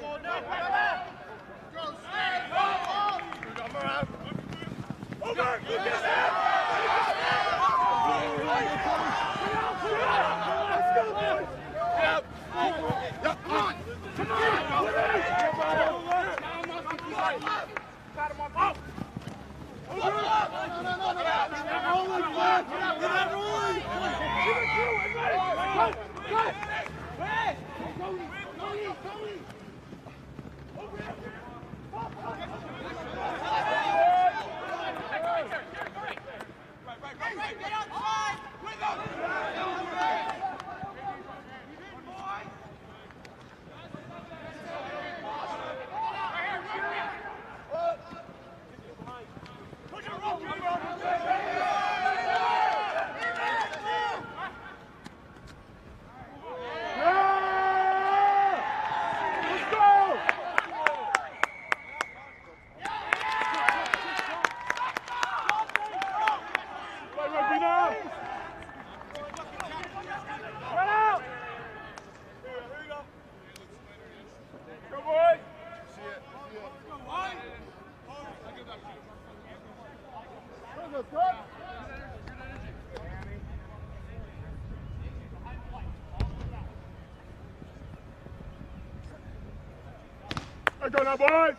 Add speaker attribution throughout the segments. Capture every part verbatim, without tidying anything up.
Speaker 1: Go now, boys!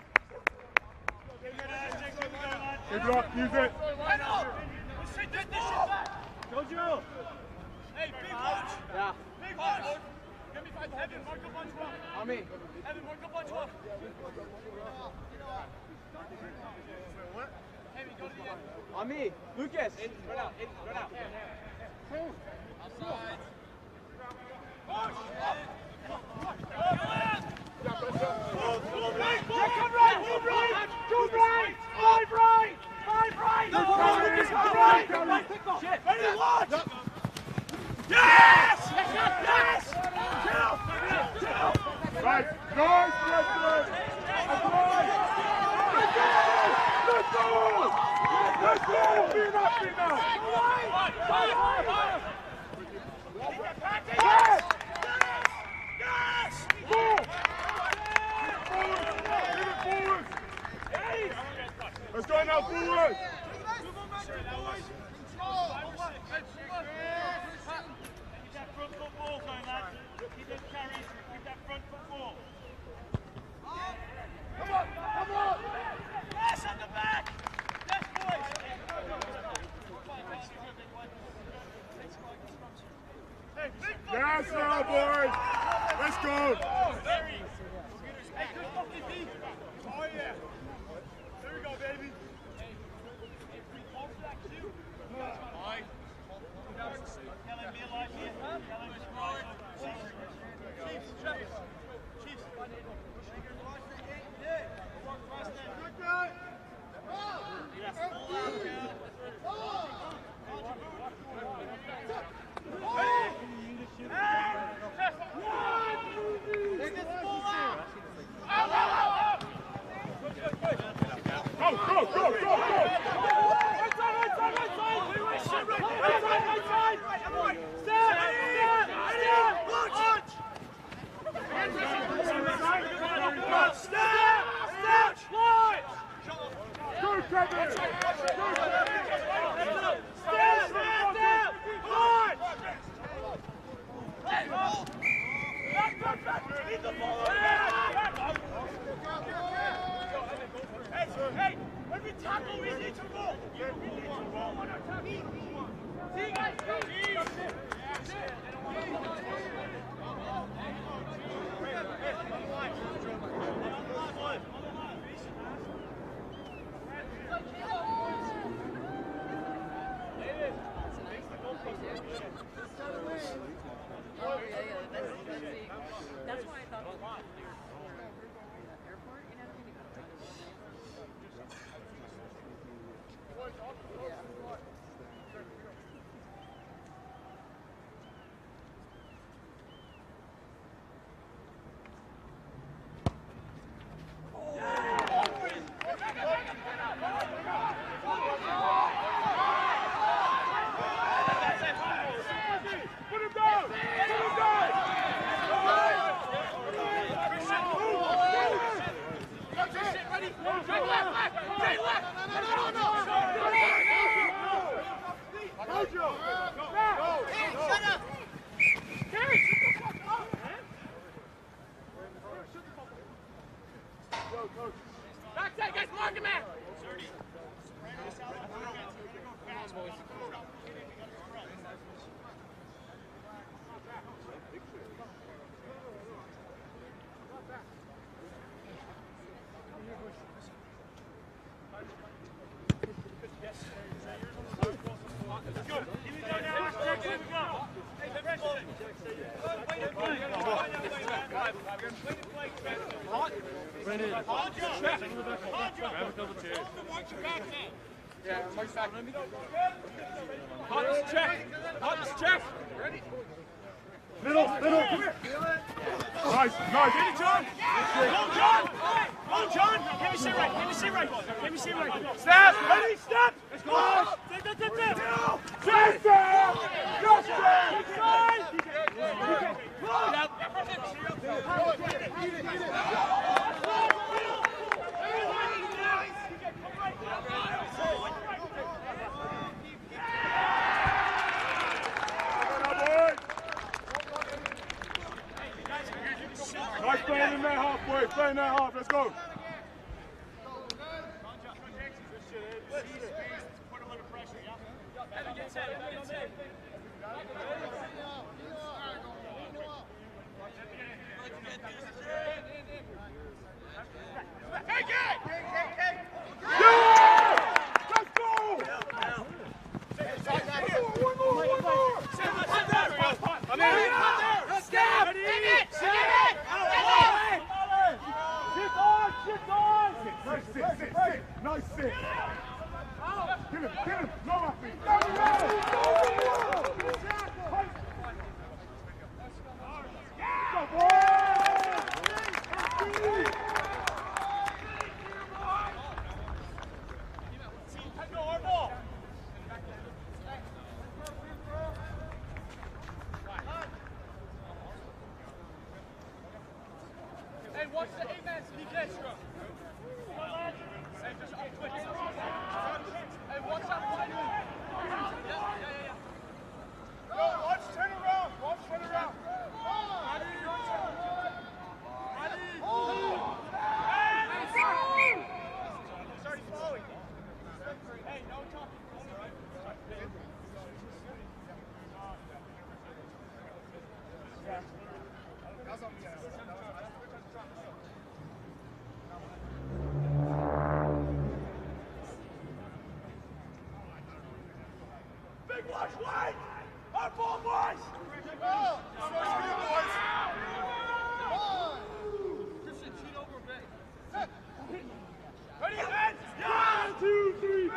Speaker 1: Good luck, use it!
Speaker 2: Jojo!
Speaker 3: Hey, big punch!
Speaker 2: Yeah.
Speaker 3: Big punch! Give me five. Evan, mark a bunch off.
Speaker 2: On me.
Speaker 3: Evan, mark a bunch off. What? Hey, go to the end.
Speaker 2: On me. Lucas.
Speaker 3: In, run out, in, run out. Outside. Push!
Speaker 1: Come right, move right! Go right! Five right! Five right!
Speaker 3: No,
Speaker 1: Lucas,
Speaker 3: go
Speaker 1: right!
Speaker 3: right!
Speaker 1: Right!
Speaker 2: Shit.
Speaker 1: Ready, launch! Yes! Yes! Two! Two! Right, guys, let's go! Let's go! Let's go! Be enough, be enough! Yes! Yes! Go! Let's go now, forward!
Speaker 3: Keep that front foot ball going, lads. Keep those carries. Keep that front foot ball.
Speaker 1: Come on, come on!
Speaker 3: Yes, on the back! Yes, boys! Hey, big
Speaker 1: Yes, now, boys! Let's go!
Speaker 3: Hey, good fucking D! Oh, yeah! There we go, baby! Hey, hey, free ball for that, too! Aye. Tell him be alive here. Tell him it's right. Chiefs, Chiefs, Chiefs. Work fast then. Good guy. Yes, pull out, Cal. Hey! Hey! Take this ball out! Out, out, out! Good, good, good.
Speaker 1: Go, go, go, go, go!
Speaker 3: Right side, right side, right side! Right side, right side, right side! Step! Step! Step! Launch! Step! Step! Launch!
Speaker 1: Go, Kevin!
Speaker 3: Step! Step! Step! Launch! Hey! Back, back, back! Leave the ball! Hey, hey! When we tackle, we need to roll! We need to roll on our tackle! See, guys, see!
Speaker 4: That's why I thought it was airport, you know? Yeah.
Speaker 2: Brennan, grab a couple chairs.
Speaker 3: Yeah, Mike's back.
Speaker 2: Hot check. Hot check. Ready?
Speaker 1: Middle, middle. Nice, nice.
Speaker 3: Get it, John. Go, John. Go, John. Give me sit right. Give me sit right. Give me sit right.
Speaker 1: Step, ready, step.
Speaker 3: Let's go. Step, step, step, step.
Speaker 1: Jason! Justin! Nice playing in that halfway, playing that half, let's go.
Speaker 3: Put him under pressure, yeah? Take it!
Speaker 1: Yeah! Let's go! One more, one more!
Speaker 3: I'm in! Step! Take it! Take it!
Speaker 1: Sit on, sit on! Nice sit, sit, sit. Nice sit. Get him, get him. No, my feet. Go, go, boy!
Speaker 3: Go, our ball! Hey, watch the eight man speak extra. Hey, just up quick. Hey, watch that wide move. Yeah, yeah, yeah, yeah. Go, watch, turn around. Watch, turn around. He's already following. Hey, no talking. That's on me. Big watch wide! Our ball, boys! Ball! boys! Christian, cheat over big. Ready, hands!
Speaker 1: One, two, three.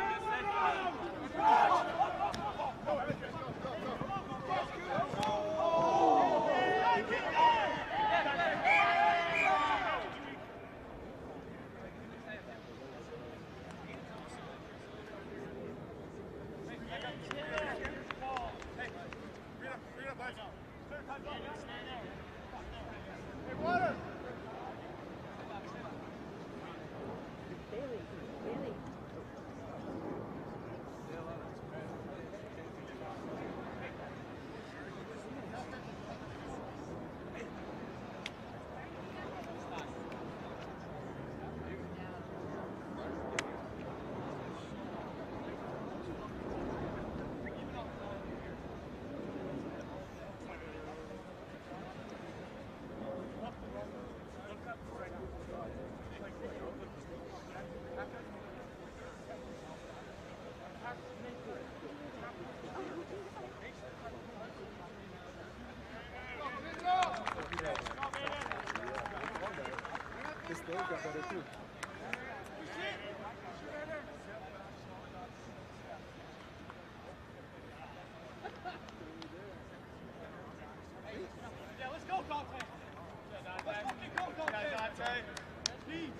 Speaker 3: Yeah, let's go, Dante. Let's fucking go, Dante. Please.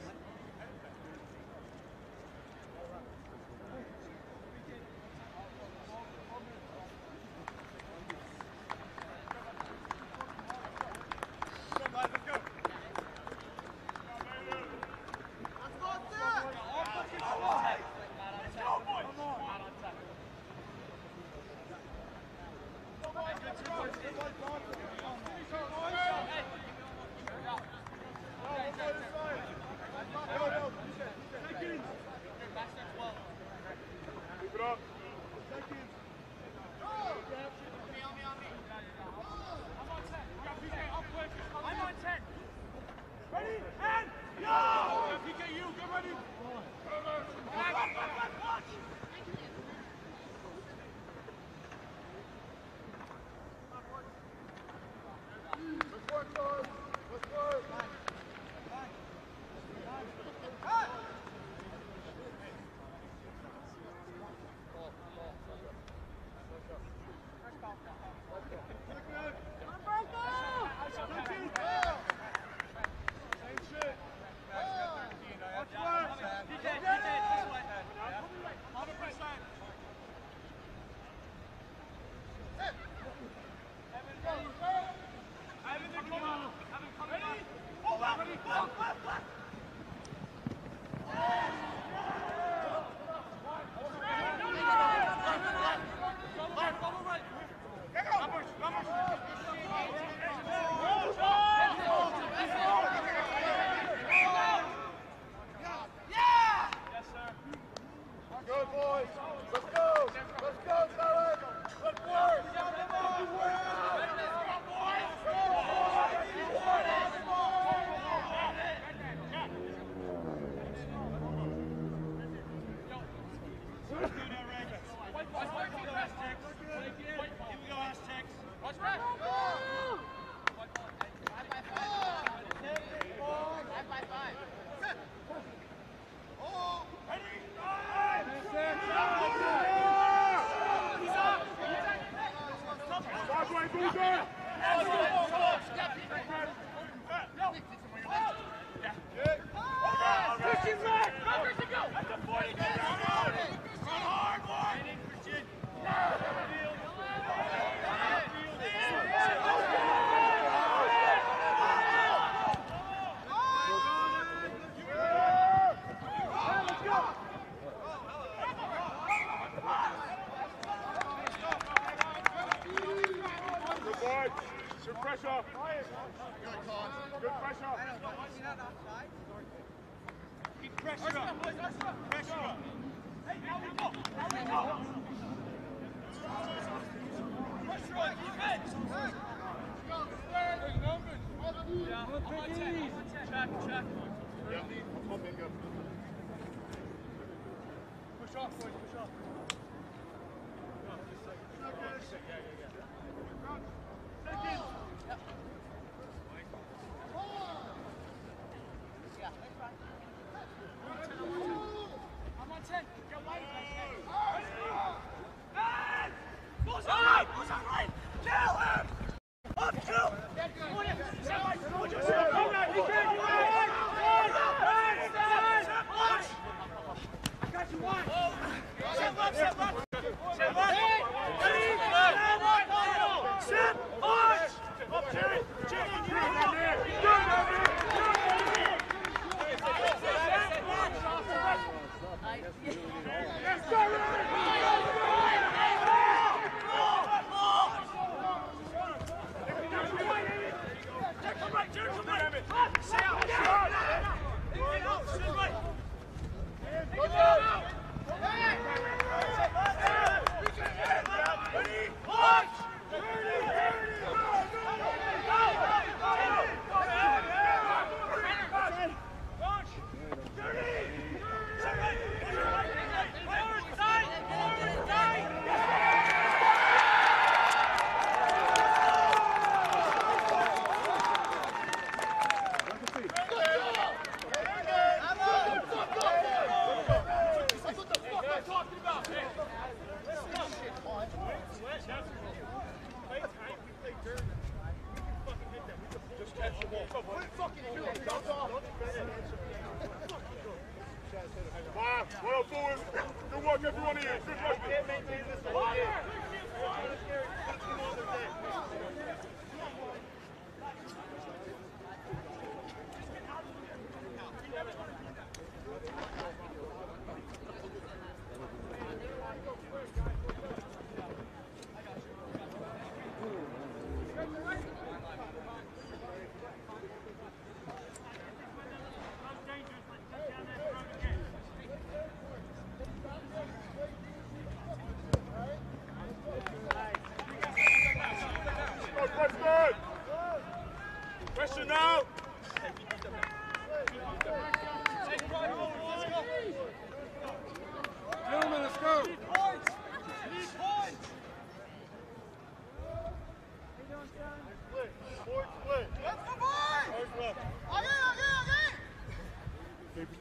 Speaker 3: Split, split. Let's go.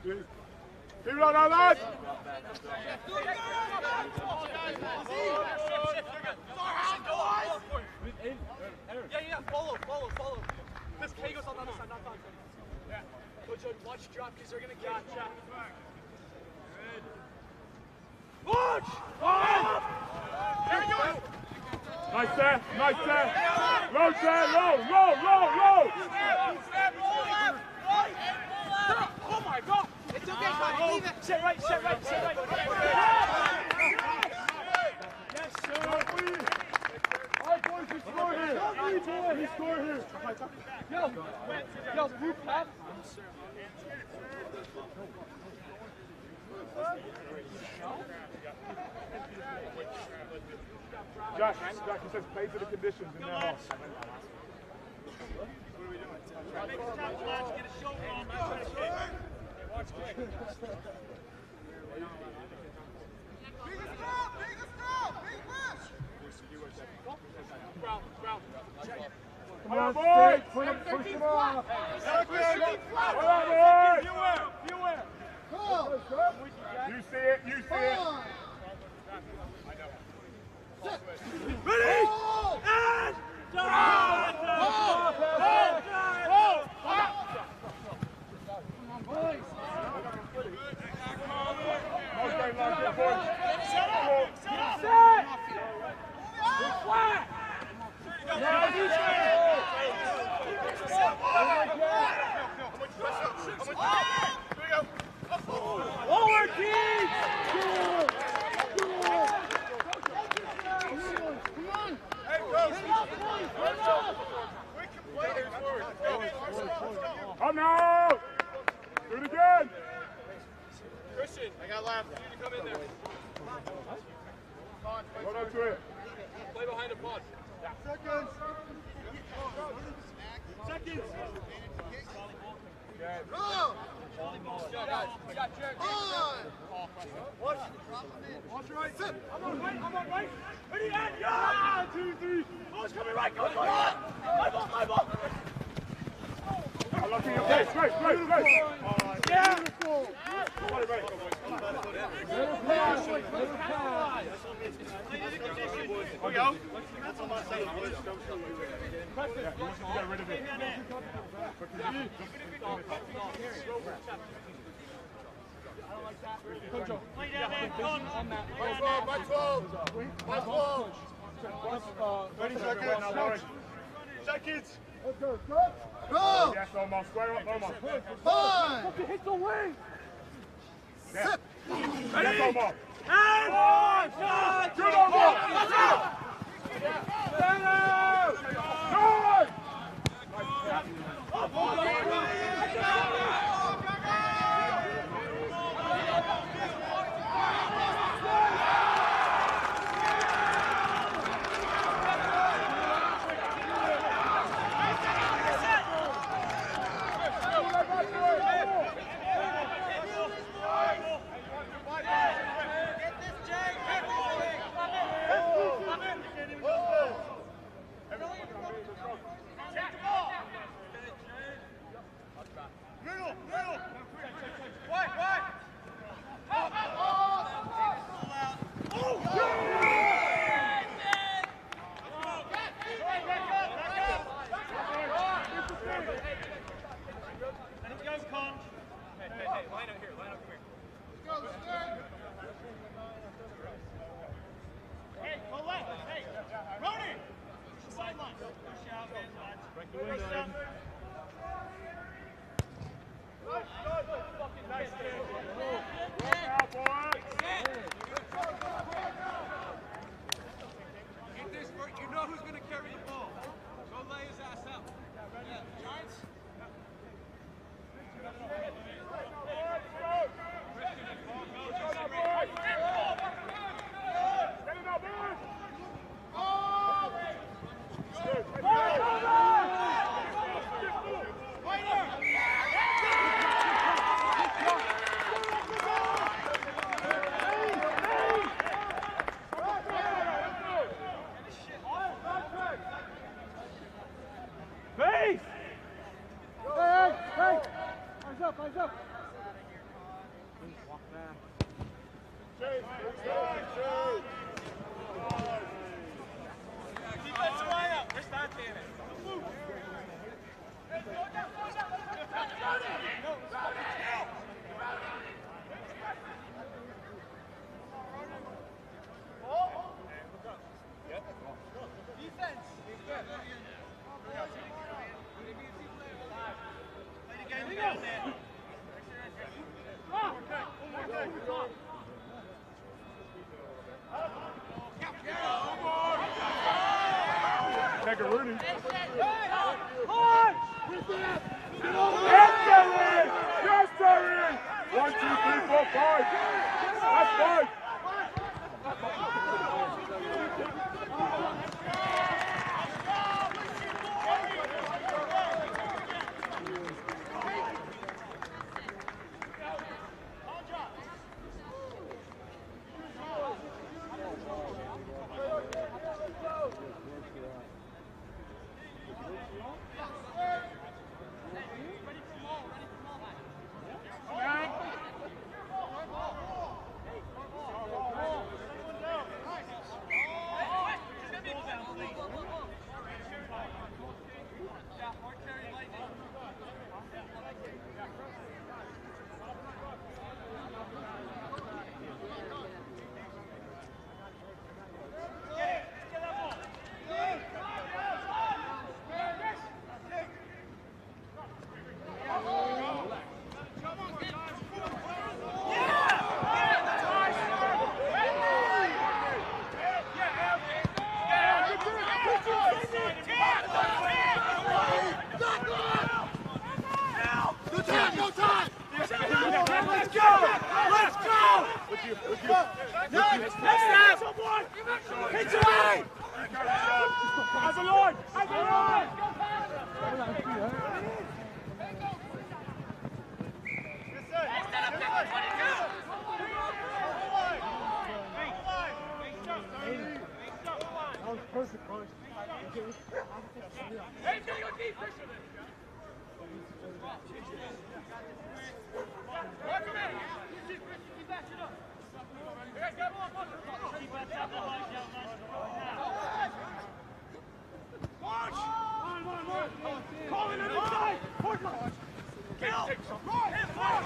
Speaker 1: Keep it on, lads!
Speaker 3: Yeah, yeah, follow, follow, follow. This K goes on the other side, not contact. Yeah. Coach, watch drop because they're going to catch. Watch! Watch! There you go!
Speaker 1: Nice there, nice there. Low there, low, low, low, low.
Speaker 3: Oh my God!
Speaker 4: It's okay, Connie, leave it.
Speaker 3: Sit right, sit right, sit right. Yes, sir.
Speaker 1: All right, boys, we score here. We score here.
Speaker 3: Yo, yo, group up.
Speaker 1: Jack, Jack, he says play to the conditions in their house. Come on, boys! Push him, push him off! You see it, you see it!
Speaker 3: Ready? And done!
Speaker 1: Okay, like it, boys.
Speaker 3: Set up! Set up! Flat! Lower teams!
Speaker 1: Come now! Do it again!
Speaker 3: Christian, I got left. You need to come in there.
Speaker 1: Hold on to it.
Speaker 3: Play behind the pod.
Speaker 1: Seconds!
Speaker 3: Seconds!
Speaker 1: Yes.
Speaker 3: Watch. Watch right. Sit. I'm on right. I'm on right. Ready, and yeah! Two, three. Ball's coming right. Go, go, go. My ball, my ball.
Speaker 1: I love you. Great, great, great, great.
Speaker 3: Yeah.
Speaker 1: Beautiful. Right, right.
Speaker 3: Here we go. That's on my side, boys.
Speaker 1: Yeah, you want to get rid of it.
Speaker 3: Play down there. Go on.
Speaker 1: By twelve. By twelve. thirty seconds.
Speaker 3: Seconds.
Speaker 1: Go! Yes, Omar. Square up, Omar.
Speaker 3: Five. Hit the wing.
Speaker 1: Yes. Yes, Omar.
Speaker 3: And one.
Speaker 1: Good, Omar. Let's go.
Speaker 3: Defensive line up. Where's that, damn it? Defense. Play the game down there.
Speaker 1: Take a Rooney.
Speaker 3: Hey!
Speaker 1: Yes, Terry! One, two, three, four, five. That's five. As a line! As a line! That was perfect, coach.
Speaker 2: Hey, go deep! Watch him in! Keep that shit up! Hey, get one, one! Keep that top of the line, March! One, one, one! Call it inside! Push it! Kill! Run! Hit fire!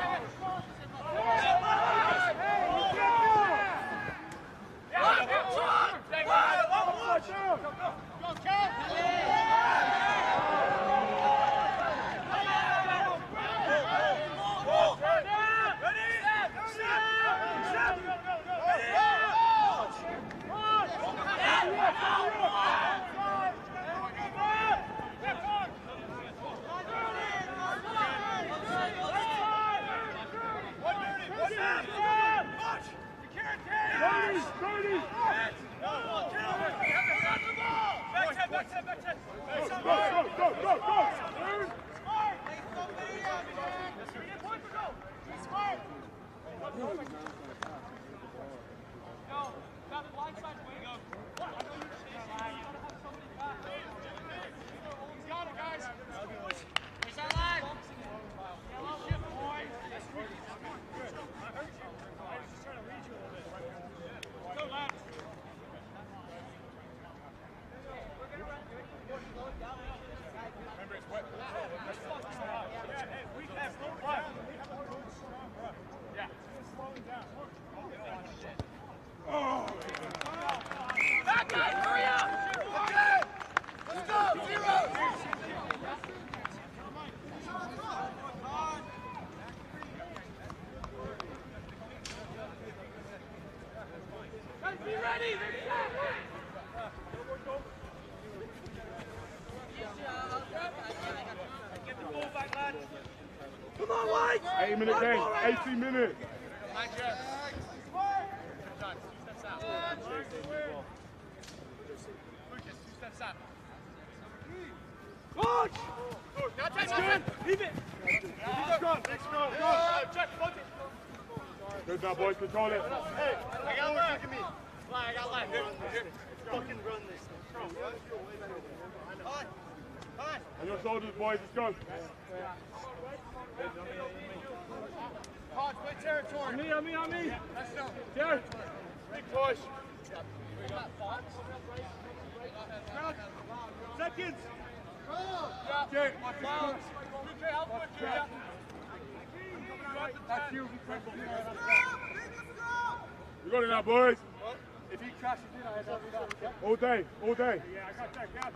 Speaker 1: Eight minute game, eighteen minutes.
Speaker 3: Launch! Now take it! Leave it!
Speaker 1: Let's go, let's go, go! Good now, boys, control it.
Speaker 3: Hey, I got left. Look at me. I got left. Here, here. Fucking run this thing. On.
Speaker 1: On your shoulders, boys, let's go.
Speaker 3: Hodge, play territory.
Speaker 2: On me, on me, on me.
Speaker 3: Let's go.
Speaker 2: Jared.
Speaker 1: Big push.
Speaker 2: Seconds.
Speaker 1: Jay,
Speaker 2: That's you.
Speaker 1: we got it now, boys.
Speaker 2: If he crashes in, I have to that.
Speaker 1: All day, all day.
Speaker 2: Yeah, I got that gas.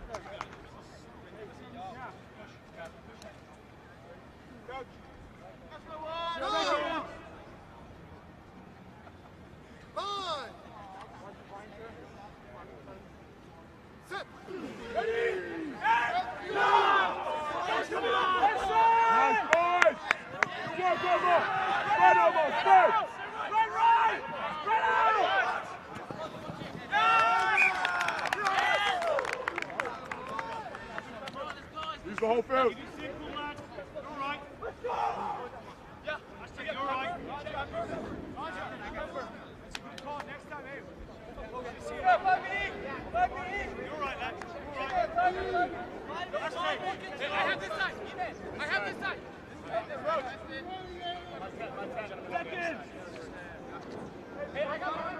Speaker 3: Five. Sit.
Speaker 1: Nice, boys. Good work, over. Spread over, spread.
Speaker 2: Right, right. Right out.
Speaker 1: Use the whole field.
Speaker 2: Simple, lad. You're right. Let's go. Yeah, I said you're right. Next time, hey. You're right, lad. You're right. That's right. I have this side. I have this side. Seconds. Hey, I got one.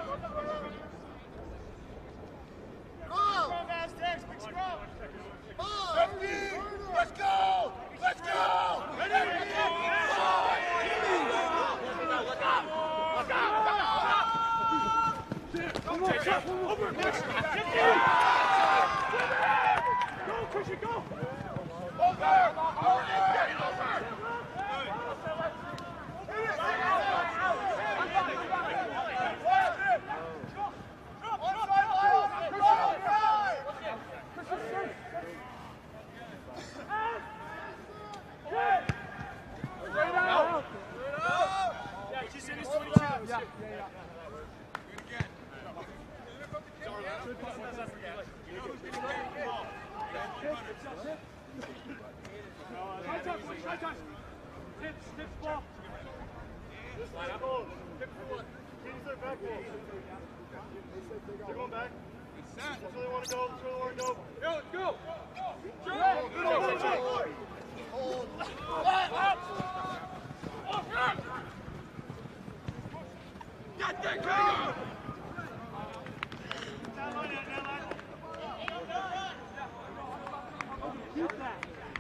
Speaker 3: Scrum, Aztecs, big scrum. Five. Let's go. Let's go. Ready? Look up. Look up.
Speaker 2: Take it. Over. Go, Christian, go.
Speaker 3: Over. Over.
Speaker 2: They're going back. That's where they want to go. That's where they want to go.
Speaker 3: Go, go. Get that go!
Speaker 2: Down line, down line. Keep that.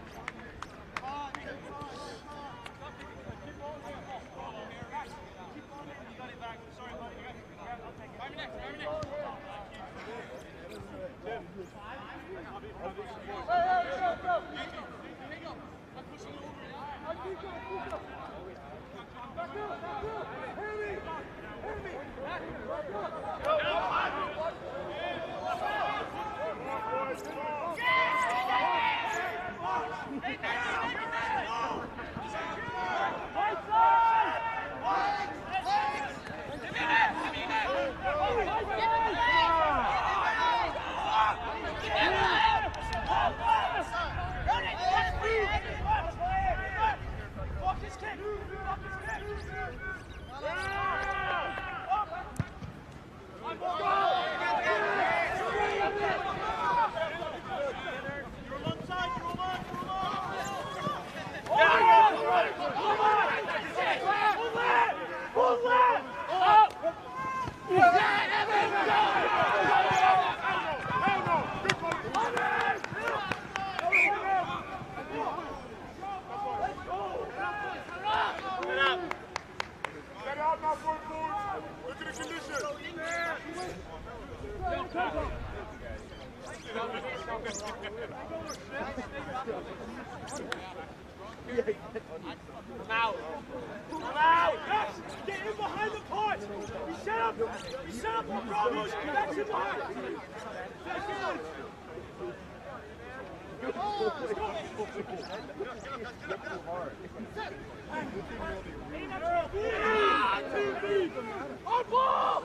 Speaker 2: I'm out. I'm out. Yes. Get in behind the pot. You set up. You set up the Broncos. That's in behind. Second. On ball!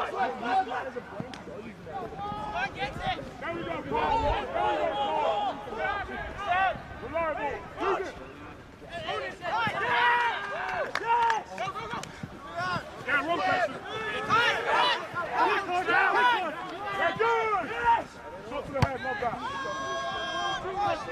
Speaker 3: One gets it!
Speaker 1: There we go, Paul. There we go, Paul. Reliable. Use it. Yeah, wrong person. They're good. Shot to the head, not that.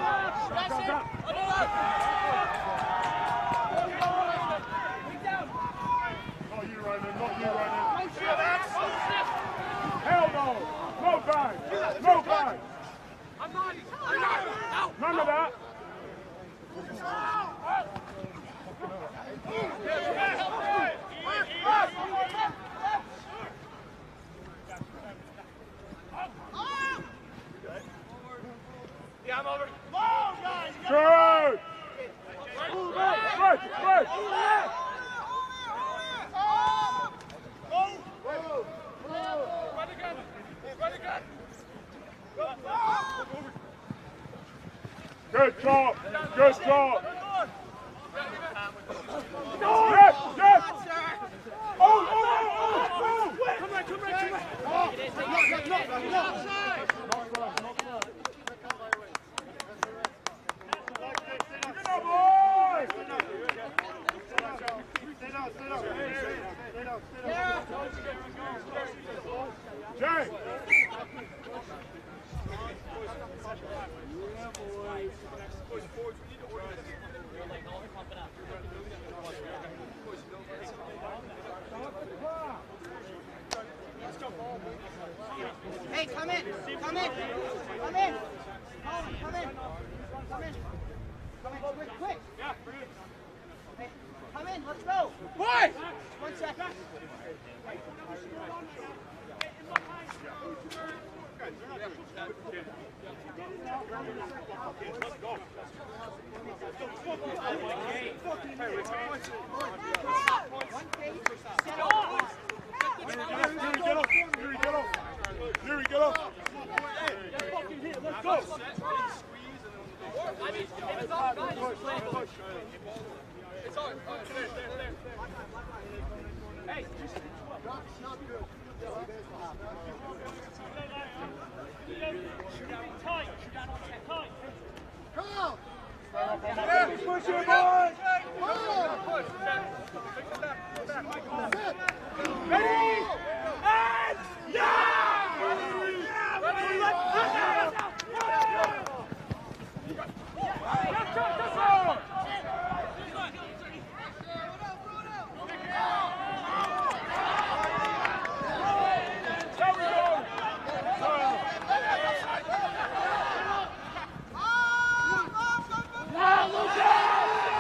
Speaker 3: Yeah, I'm over.
Speaker 1: Good! Right, right! Good job! Good job! Yes! Yes! Oh! Oh! Oh! Oh!
Speaker 2: Come right, come right, come right.
Speaker 1: Knock, knock, knock, knock! Jay!
Speaker 4: Hey, come in! Come in! Come in! Come in! Come in! Come in! Come in, quick, quick! Hey, come in, let's go!
Speaker 2: Boy!
Speaker 4: One second. One page, set up.
Speaker 1: Yuri, get off! Yuri, get off! Yuri, get off!
Speaker 2: Fucking hit, let's go!
Speaker 3: It's all, guys. It's all. Oh, there, there, there. Hey,
Speaker 1: That's not good.
Speaker 2: Tight, tight.
Speaker 1: Come!
Speaker 2: Push your boy!
Speaker 3: push. Take it back. Go back.
Speaker 2: Ready? And yeah! Ready? Let's go!
Speaker 1: Now, Lucas!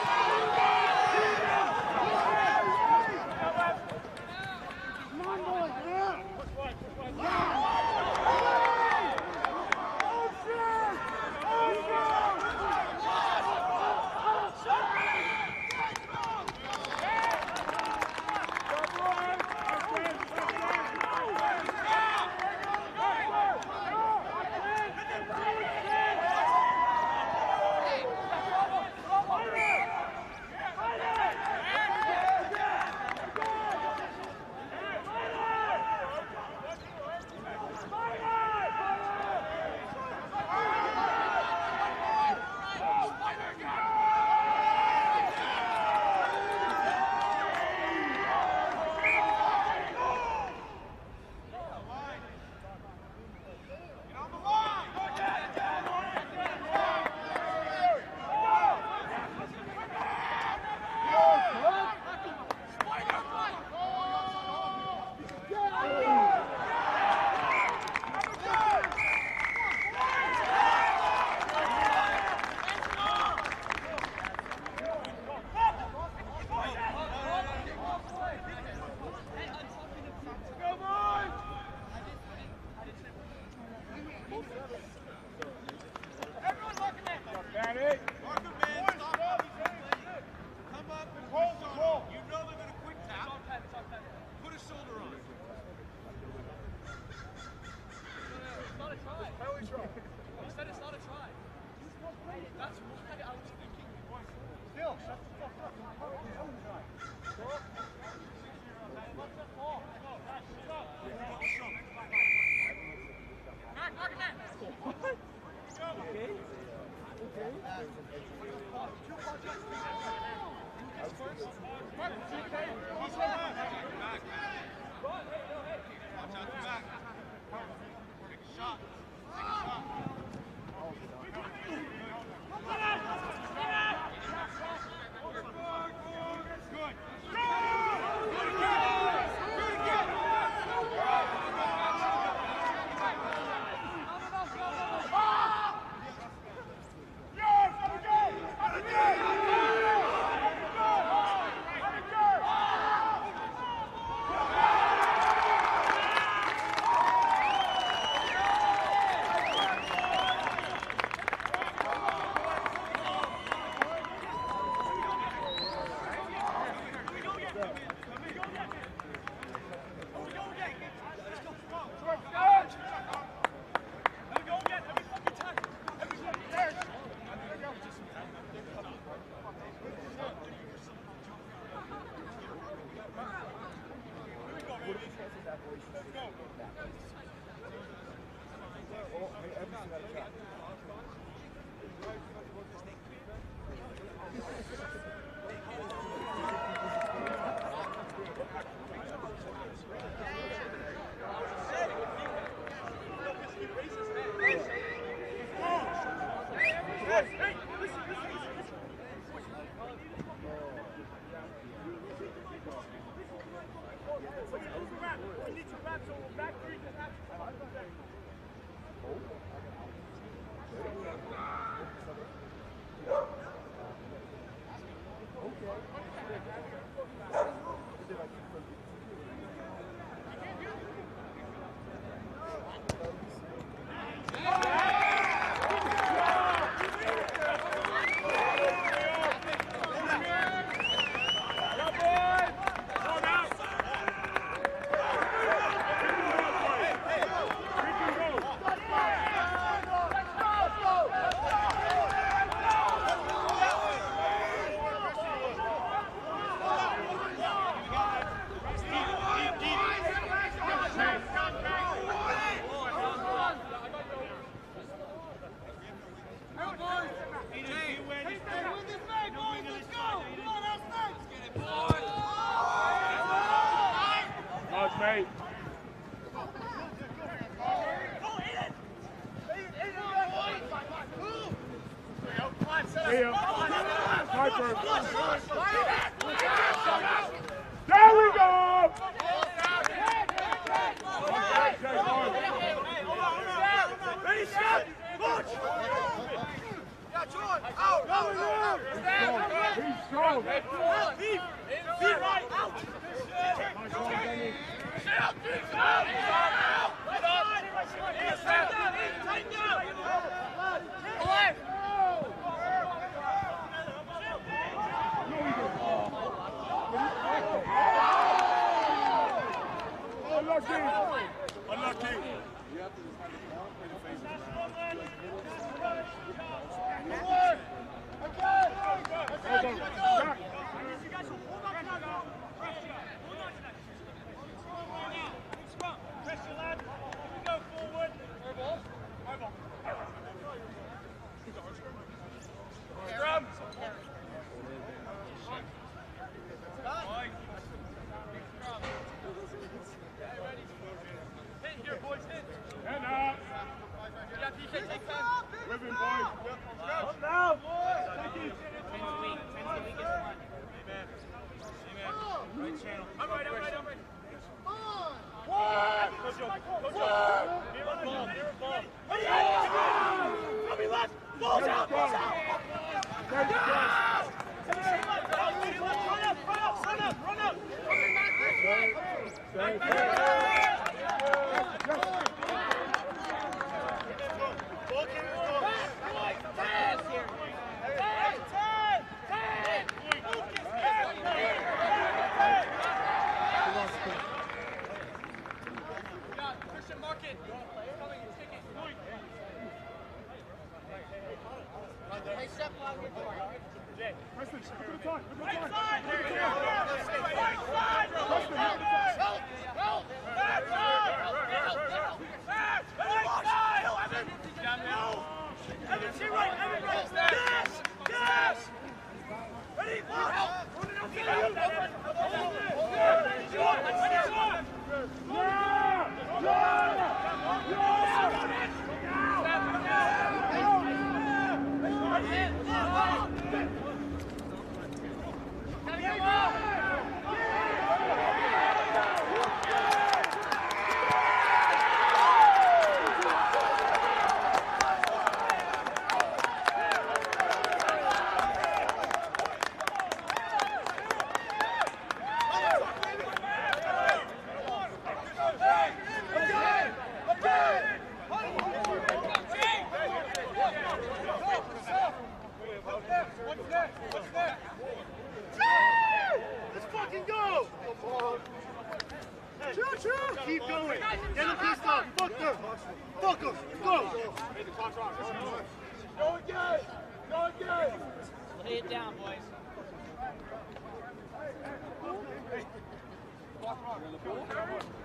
Speaker 4: Lay it down, boys.
Speaker 1: Hey, hey, hey.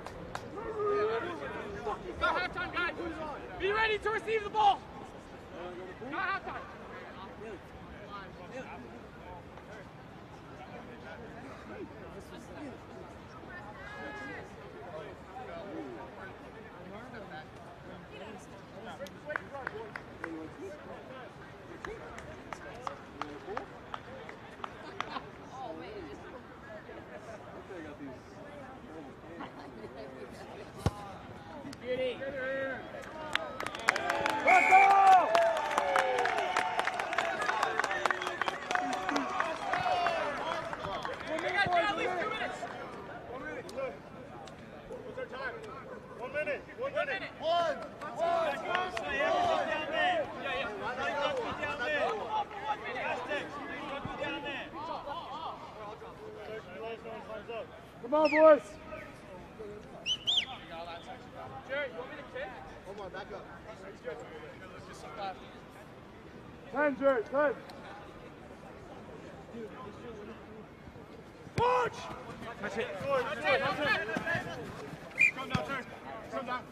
Speaker 2: Go halftime, guys. Be ready to receive the ball. Go halftime.
Speaker 1: Come on, boys.
Speaker 2: Jerry, you want me to kick?
Speaker 3: Hold on, back up.
Speaker 1: Ten, Jerry, ten.
Speaker 2: Watch!
Speaker 1: That's it.
Speaker 2: That's it, that's it.
Speaker 3: Come down, turn. Come down.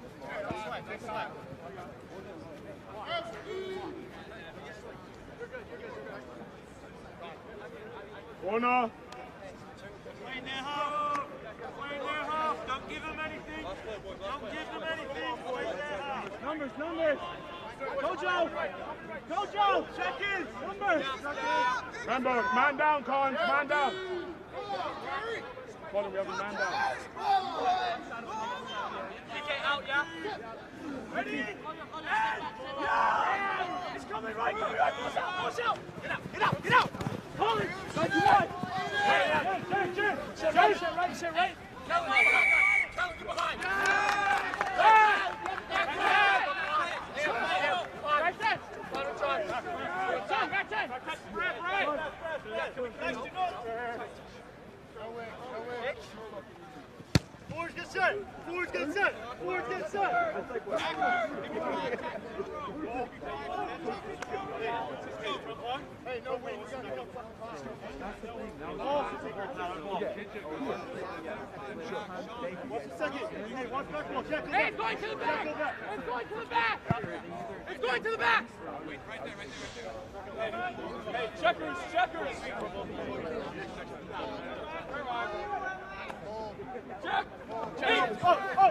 Speaker 1: Corner.
Speaker 2: Play in their half. Play in their half. Don't give them anything. Don't give them anything. Play in their half.
Speaker 1: Numbers, numbers.
Speaker 2: Go, Joe. Go, Joe. Check in. Numbers.
Speaker 1: Remember, man down, Con. Man down. Colin, we have a man down.
Speaker 2: Kick it out, yeah? Ready? And, yeah! It's coming right, coming right. Push out, push out. Get out, get out, get out. Colin, ninety-one. Hey, yeah. Check, check, check. Right, check, right, check, right. Tell him, tell him, get behind. Right there. Final try. Right there, right there. Right, right. Nice to know.
Speaker 3: Forwards get set! Forwards get set! Forwards get set! Hey, no wings. What's the second? Hey, watch back ball. Check.
Speaker 2: Hey, it's going to the back! It's going to the back! It's going to the back! Wait, right there, right there, right there. Hey, checkers, checkers! Check! Check!
Speaker 3: Oh, oh,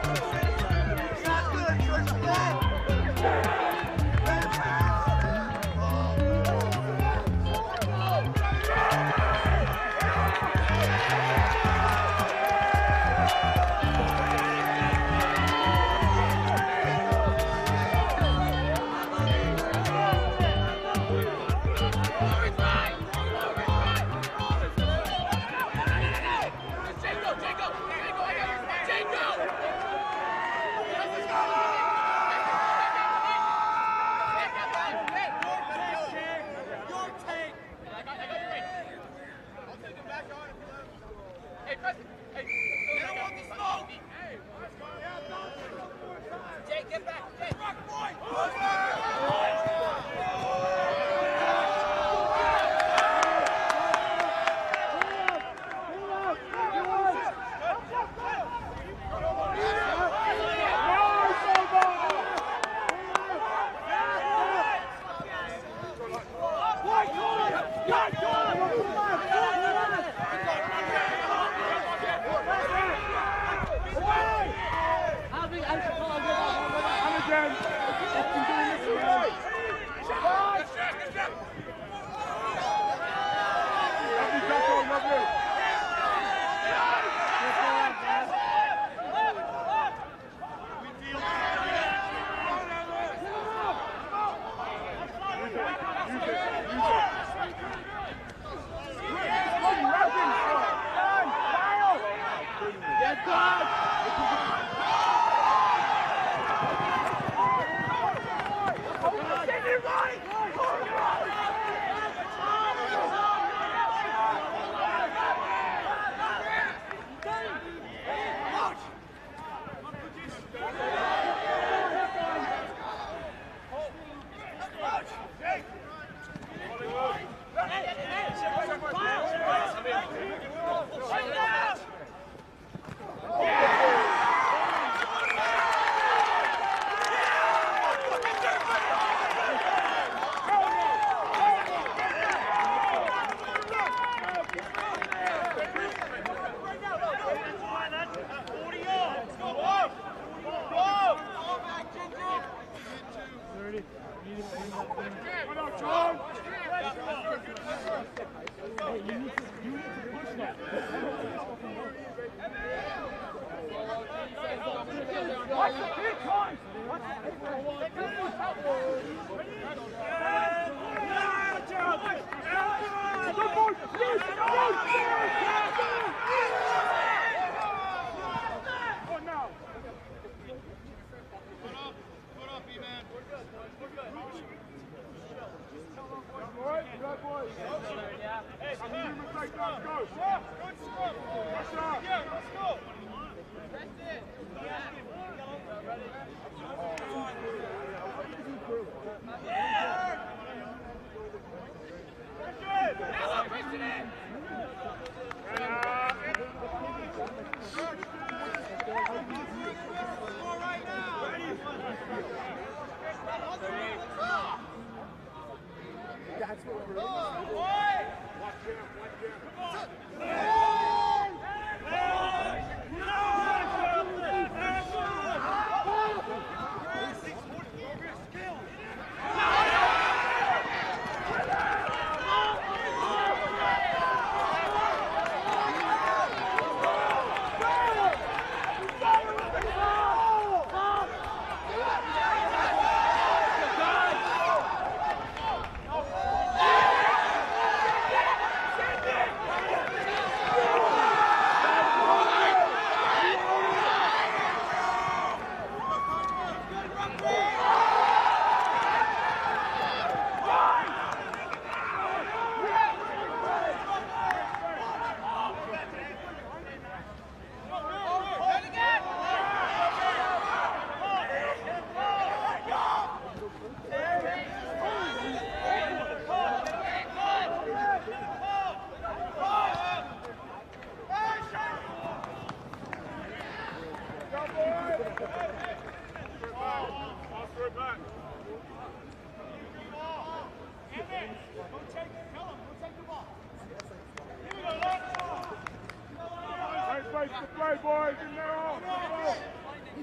Speaker 1: Play, boys, in there, all.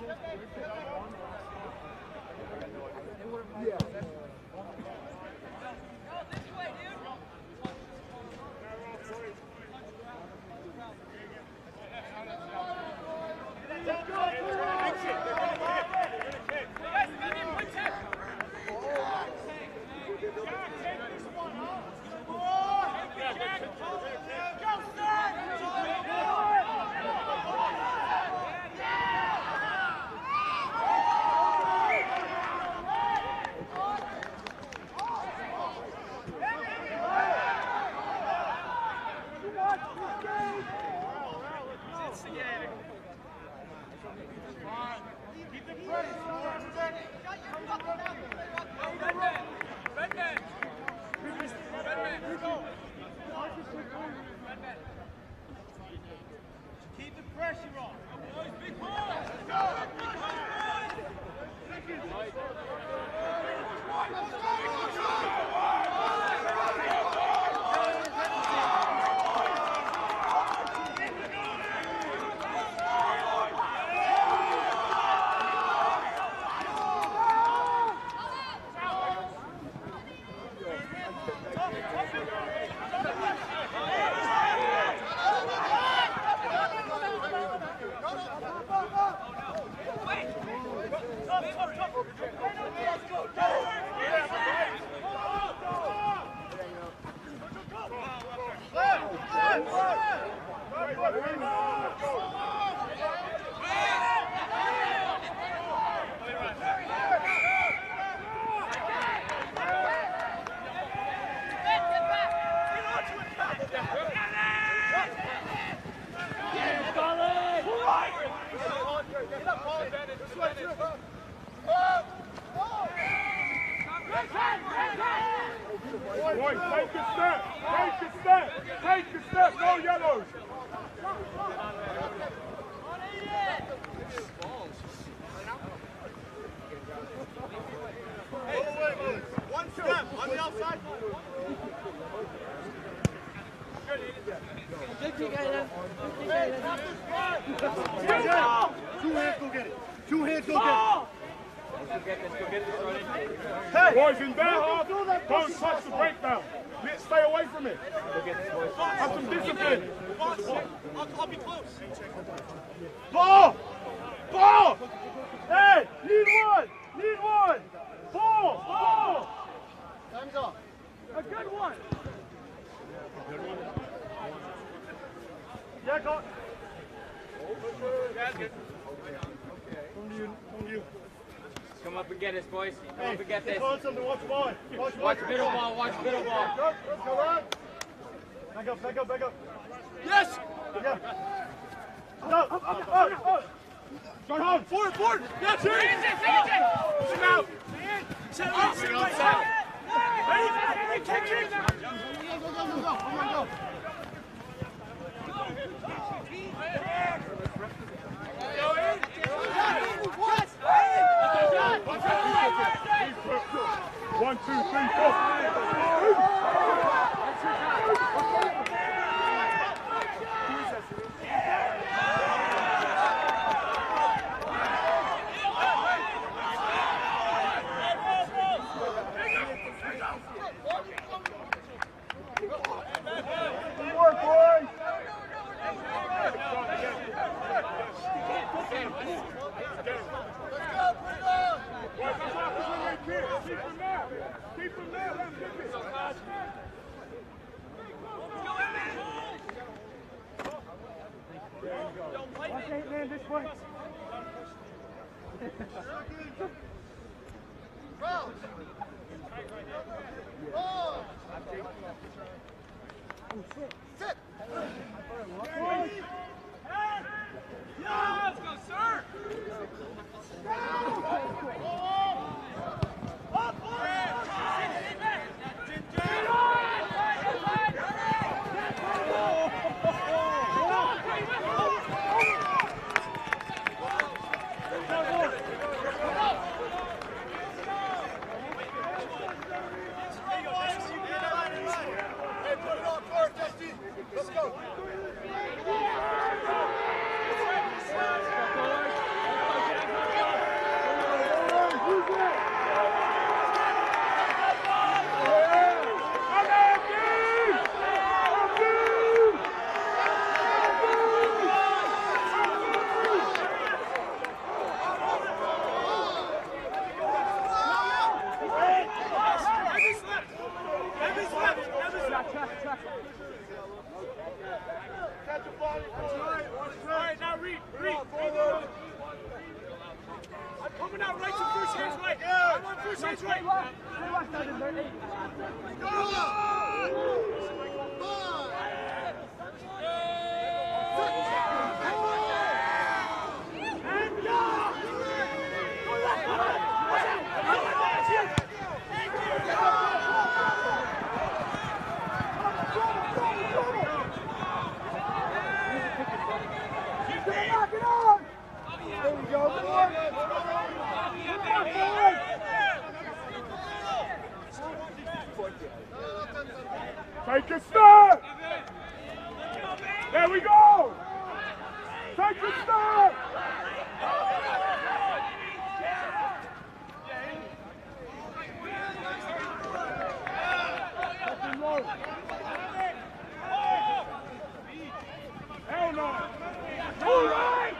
Speaker 1: Boys, take a step, take a step, take a step, no yellows.
Speaker 3: One step on the outside.
Speaker 4: Good kick, Aiden.
Speaker 3: Two hands, go get it. Two hands, go get it.
Speaker 2: Let's go get this, go get this running.
Speaker 1: Hey, boys in there, half, don't touch the breakdown. Let's stay away from it.
Speaker 2: Go get this, boys.
Speaker 1: Have some discipline.
Speaker 3: I'll, I'll be close.
Speaker 1: Ball! Ball! Hey, need one! Need one! Ball! Ball!
Speaker 3: Time's off.
Speaker 1: A good one! Yeah, go.
Speaker 3: That's good.
Speaker 1: From you, from you.
Speaker 2: Come up and get this, boys. Come
Speaker 1: Hey,
Speaker 2: up and get this.
Speaker 1: on something, watch ball. Watch,
Speaker 2: Watch middle ball, watch middle ball.
Speaker 1: Go, let's go on. Back up, back up, back up.
Speaker 3: Yes!
Speaker 1: Yeah. Up, up, up, up, up. Start home.
Speaker 3: Forward, forward! Yes, here! Push him out! Set it up, set it up, set it up. Ready? Kick, kick! Go, go, go, go, go. Come on, go.
Speaker 1: One, two, three, four. Good work, boys. Keep him there. Keep him there. Let's get this. Watch eight man this way.
Speaker 3: Roll! Roll! Sit!
Speaker 2: Yeah, let's go, sir!
Speaker 3: Hey, put it on first, S D. Let's go.
Speaker 1: Take a step! There we go! Take a step! Hell no! All right!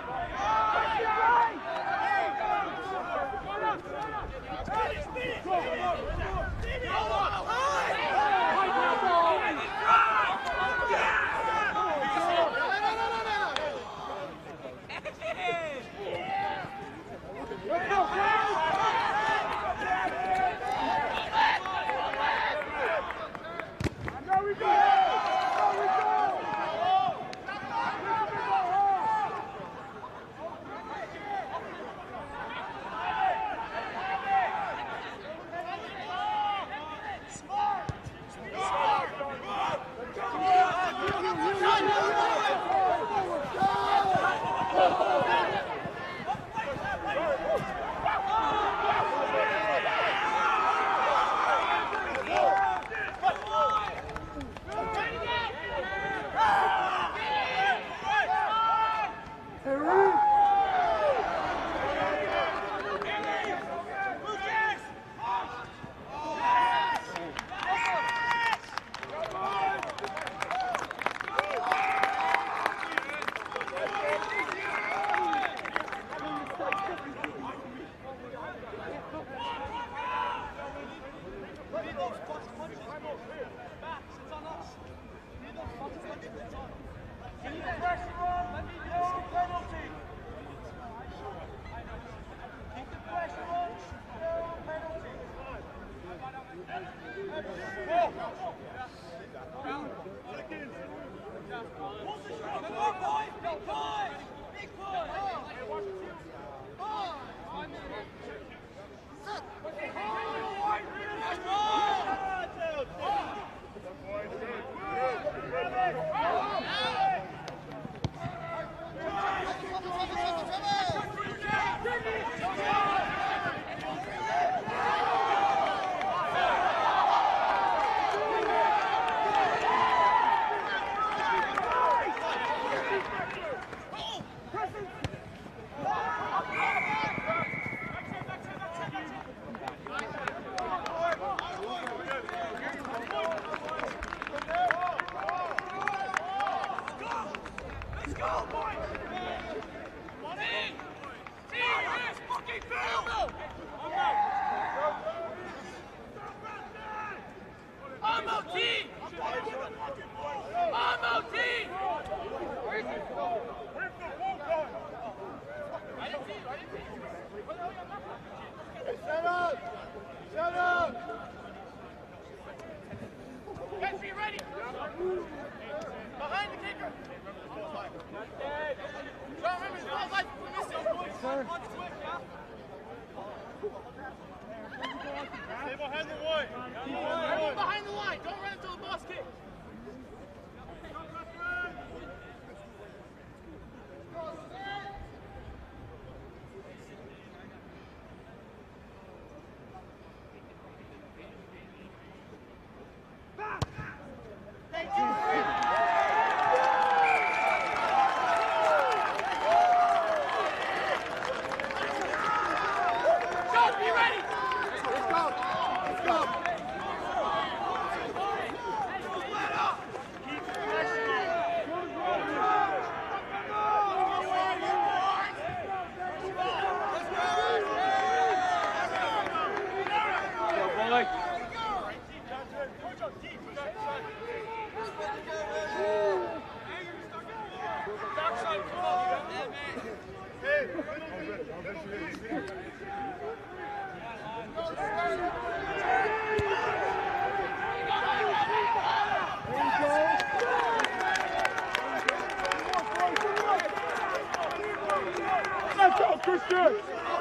Speaker 1: Let's go, Christian!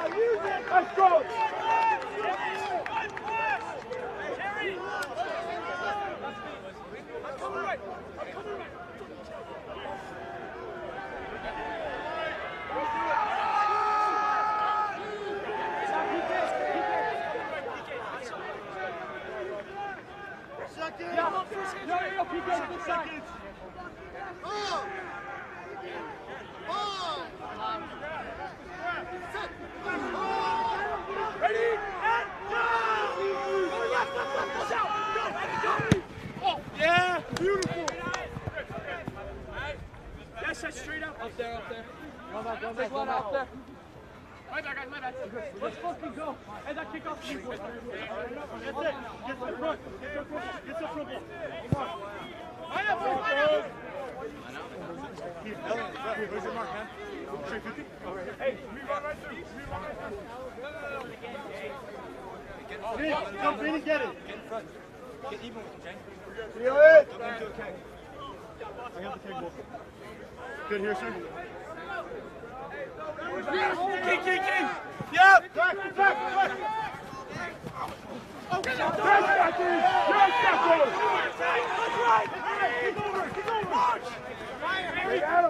Speaker 1: Let's go! Yeah.
Speaker 2: P K this side.
Speaker 3: Ball! Ball! Set!
Speaker 2: Ready, and go! Go left, left, left, push out! Go, ready, go! Oh, yeah, beautiful! Yes, that's straight up. Up there, up there. Go back, go back, go back. Up there. My bad, guys, my bad. Let's fucking go. Hey, that kick off. That's it. Get to the front. Get to the front. Get to the front. Come on. Line up, line up. Here, where's your mark, man? Straight fifty. Hey, we run right through. We run right through. Jump in and get it. Get in front. Get even with him, Jane. Feel it. Jump into a keg. I got the keg ball. Good here, sir. King, king, king! Yep! Back, back, back! Oh, get out! Yes, Jackie! Yes, Jackie! That's right! Keep over, keep over! March! Hey, Adam!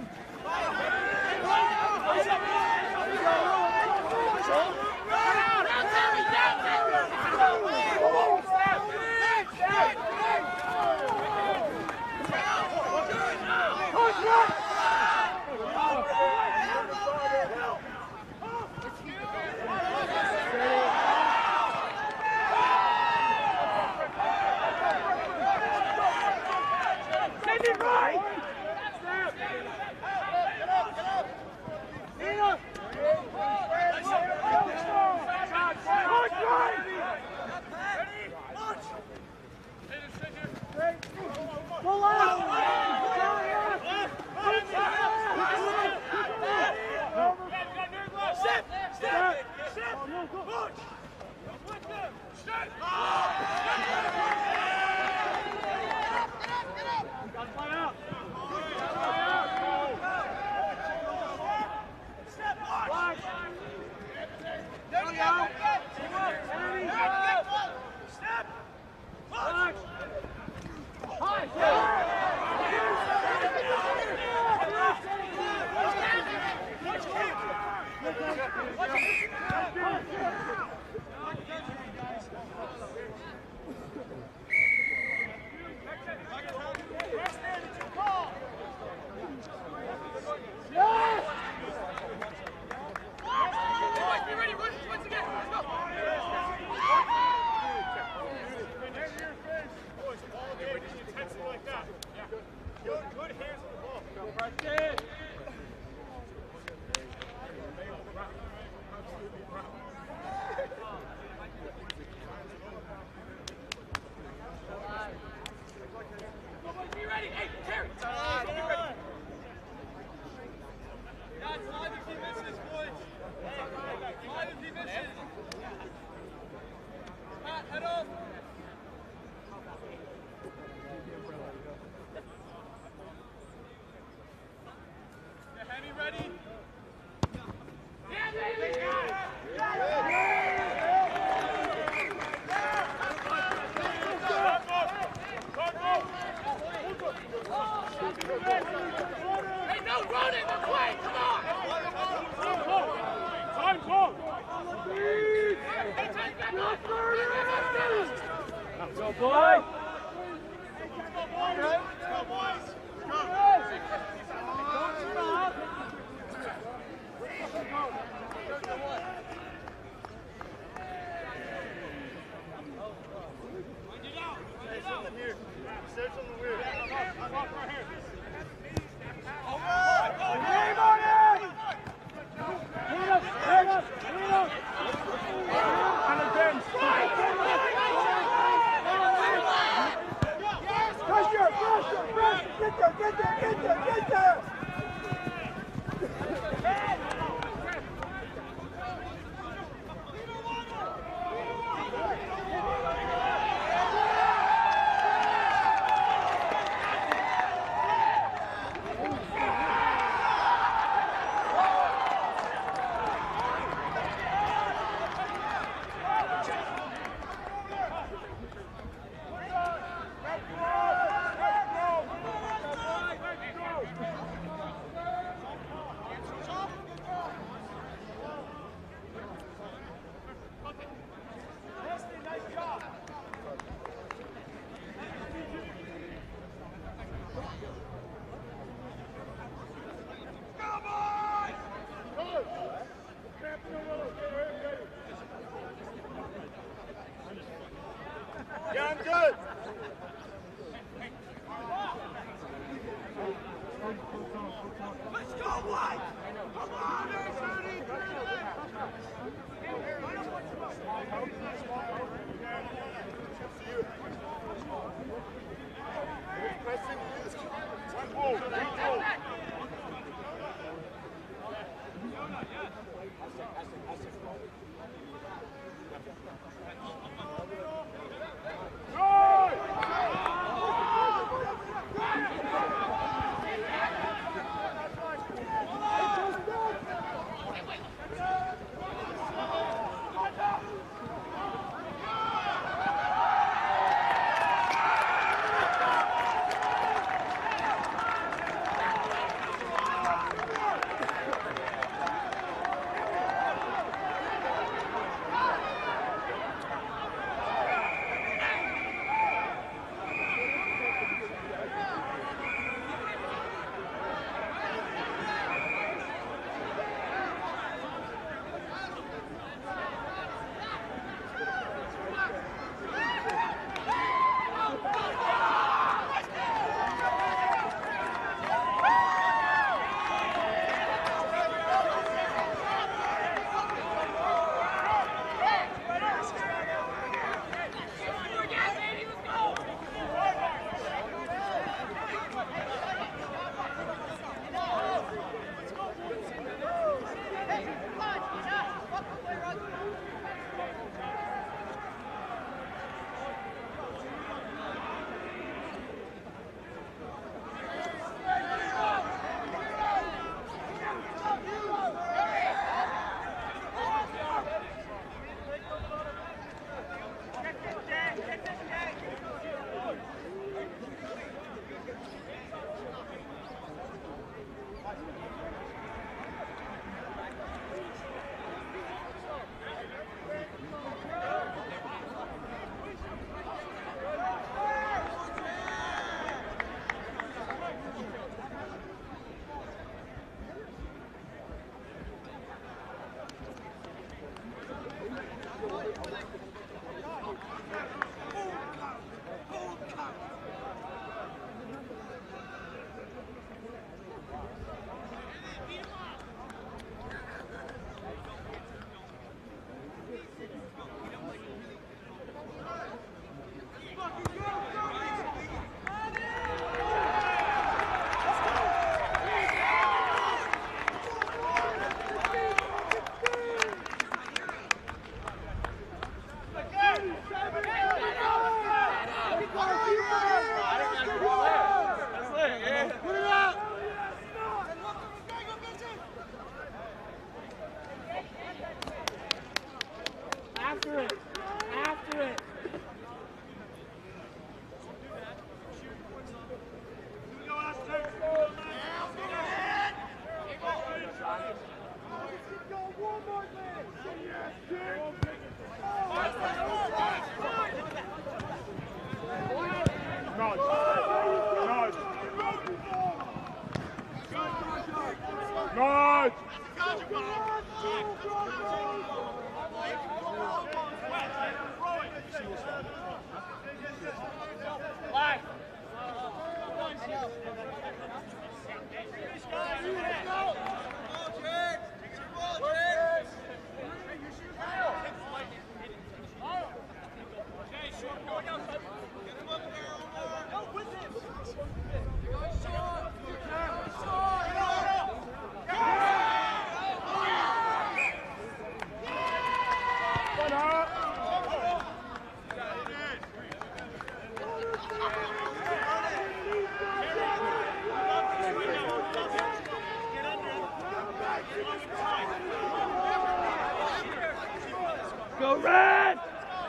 Speaker 2: Go red!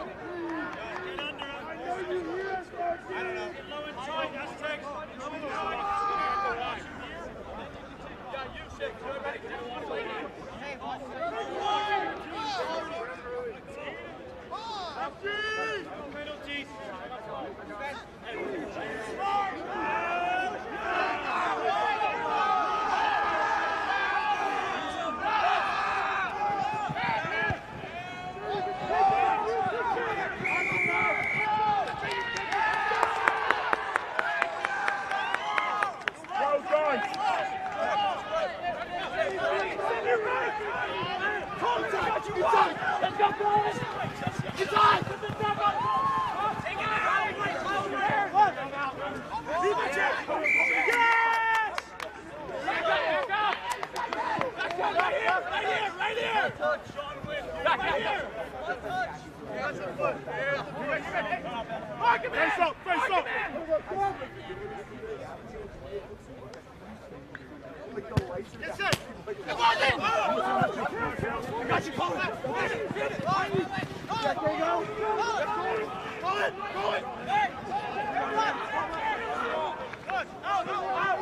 Speaker 3: I don't know. Low inside, Aztecs. Low inside. Yeah, you six. Good, ready. No penalties.
Speaker 2: Let's go, boys! It's on! Put this back up! Take it out! Yes! Back up, back up! Back up, right here, right here, right here! Back here! One touch! That's a foot. Mark him in!
Speaker 1: Face up, face up!
Speaker 3: Get set!
Speaker 2: Come on, then! I got you, Cole! Hit it! Hit it! There you go! Go it! Go it! Hey! Good! Out! Out! Out!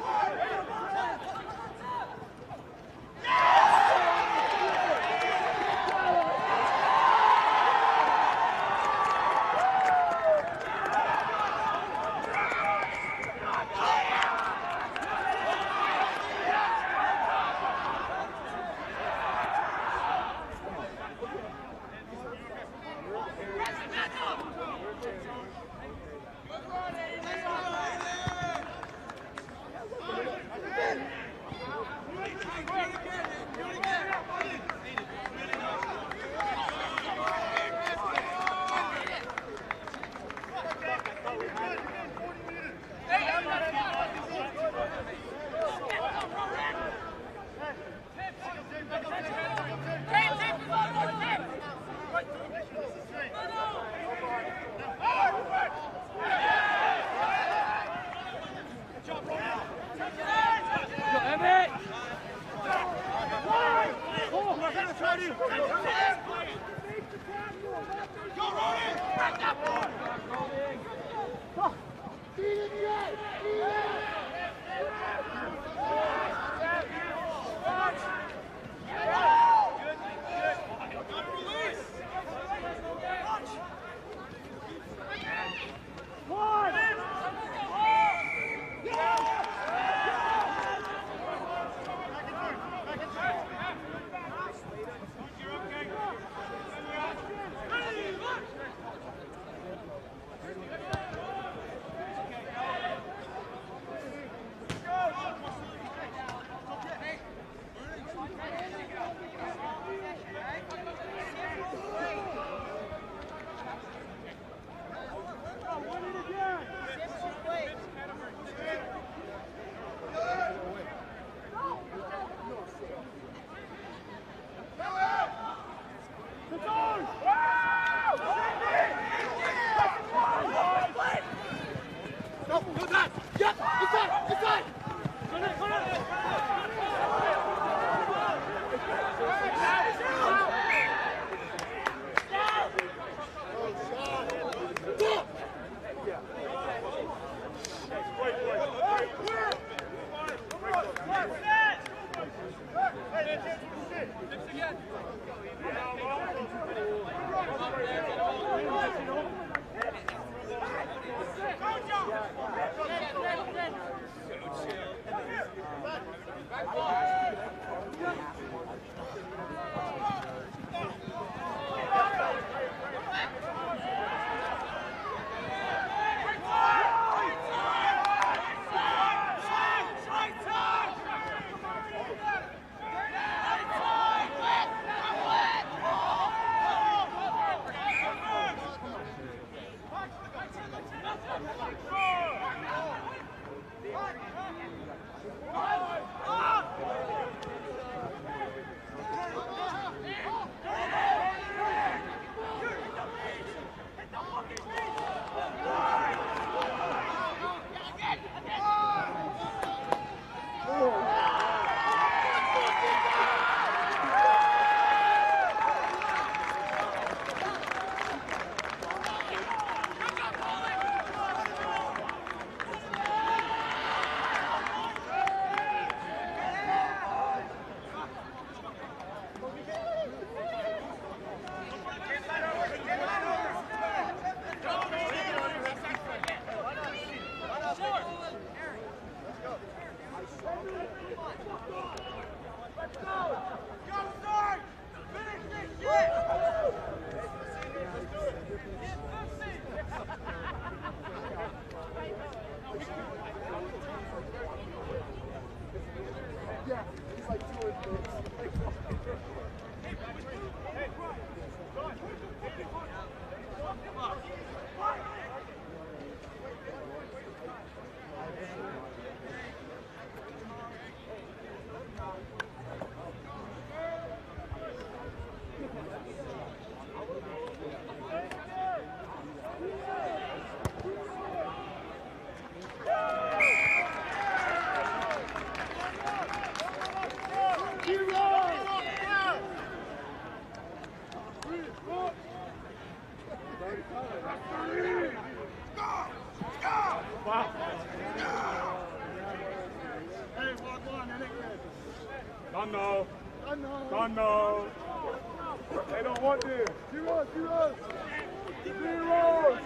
Speaker 1: Done now. Done now. They don't want this. Zero, zero. Zero.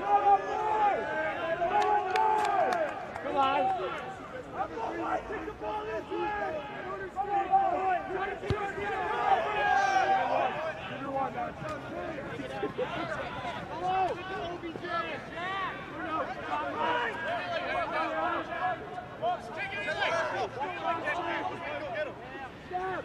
Speaker 1: Come on. Take the ball this way. Come on, boy. Give me one now. Hello. O B J.
Speaker 3: Take it easy. Get him.
Speaker 1: Stop.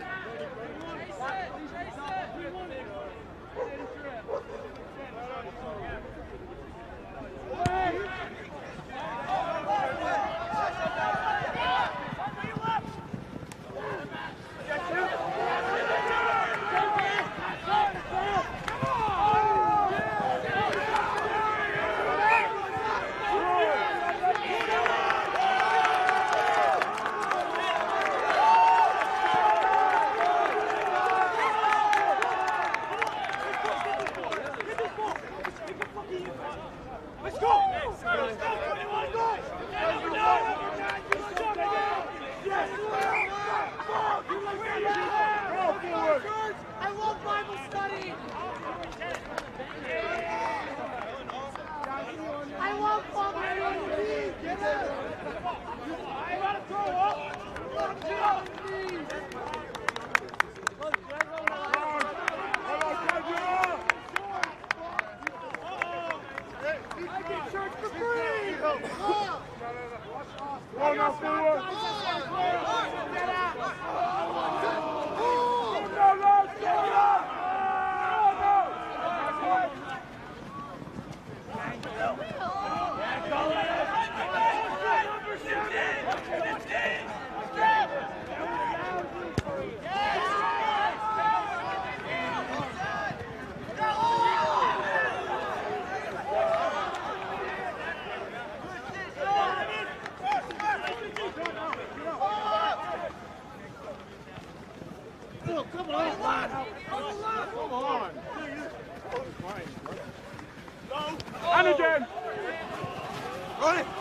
Speaker 1: And again. Run it.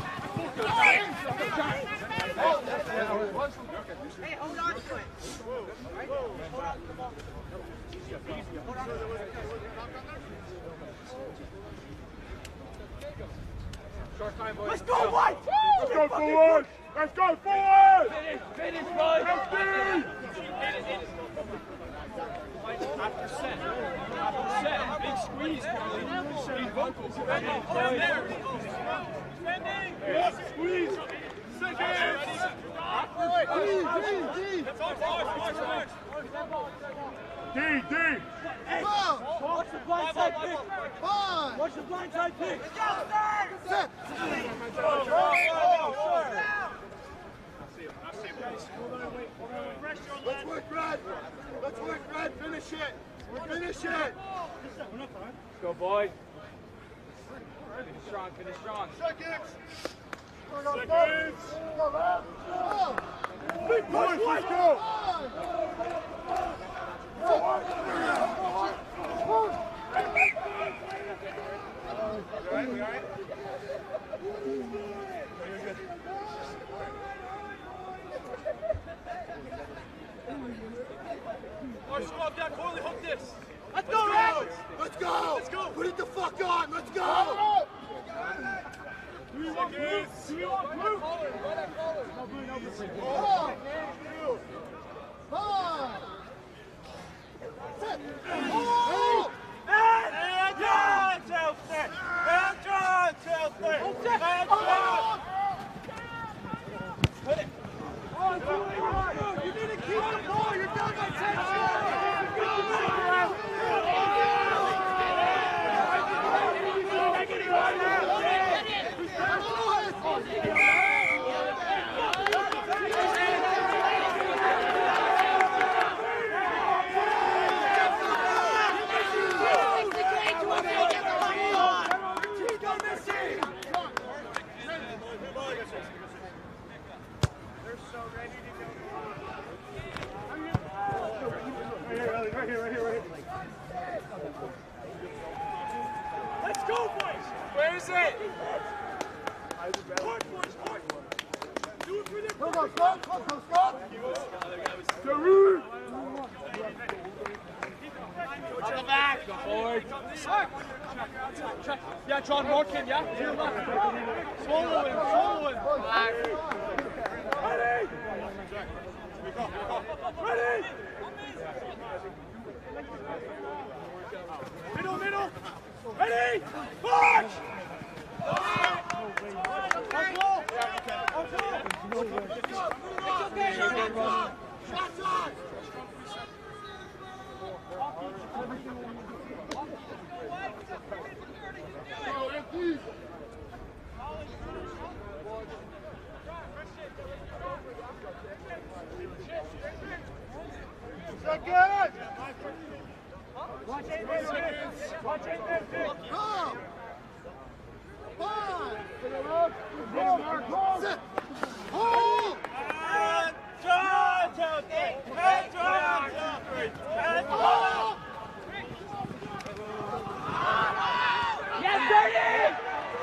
Speaker 4: Hey, hold on to it. Hold on to the ball. Hold on to it.
Speaker 2: Short time, boys.
Speaker 1: Let's go, White! Let's go forward! Let's go forward!
Speaker 2: Finish, finish, boys!
Speaker 1: Let's do!
Speaker 2: After set. After set. Big squeeze, Carly. Big vocals. Down there. Defending!
Speaker 1: Yes, squeeze! Seconds!
Speaker 3: That's all, boys, boys,
Speaker 1: D, D!
Speaker 2: Watch the blind side pick. Watch the blind side pick.
Speaker 1: Set! Let's work, Brad! Let's work, Brad! Finish it! Finish it!
Speaker 2: Let's go, boys. Finish strong, finish strong.
Speaker 1: Seconds! Seconds! Big boys, let's go!
Speaker 3: Boys, go up that Corley, hook this.
Speaker 1: Let's go, Rex! Let's go! Let's go! Put it the fuck on! Let's go! Do we want blue? Do we want blue? No blue, no blue. Oh! Oh! Set! Oh!
Speaker 3: And John's out there! And John's out there! And John's!
Speaker 1: Put it! Oh, you need to keep the ball! You're down by ten!
Speaker 3: Let's go, boys! Where is it? Court, boys, court! Do it for the
Speaker 1: on, Scott. Come on, come on, Scott.
Speaker 3: Jerry!
Speaker 2: On the back. Go forward. Yeah, John Morgan, yeah. To your left. Swallow him, swallow him. Back.
Speaker 3: Ready! Ready! Middle, middle! Ready! March!
Speaker 1: Shots on! So good!
Speaker 3: Watch eight minutes! Watch eight minutes!
Speaker 1: Come! Five!
Speaker 3: Go!
Speaker 1: Sit! Hold!
Speaker 3: And John! Two, three! And John! Two, three! And John!
Speaker 2: Yes, thirty!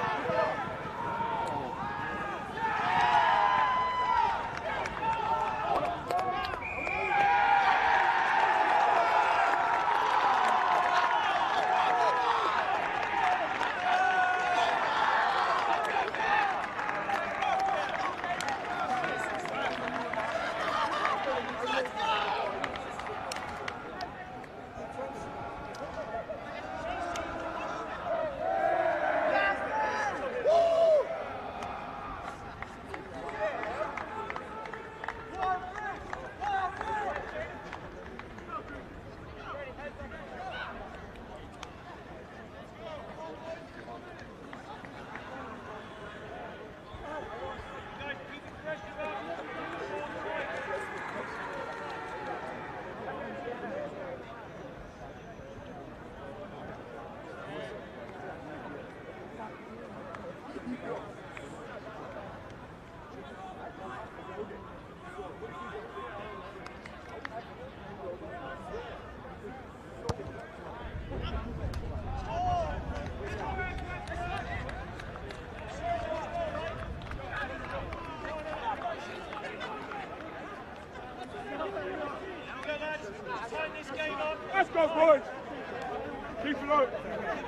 Speaker 3: Let's go, boys! Keep it up!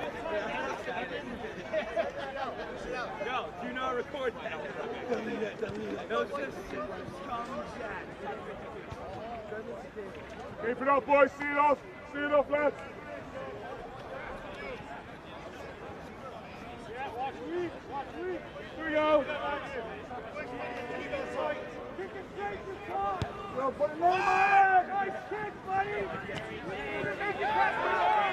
Speaker 2: Go, do not record that. Delete it, delete it. No, it's just
Speaker 3: Keep it up, boys! See it off! See it off, lads! Yeah, watch me! Watch me! Here we go! Kick it straight to top! Yo, put it low, man! Nice kick, buddy! Make it back!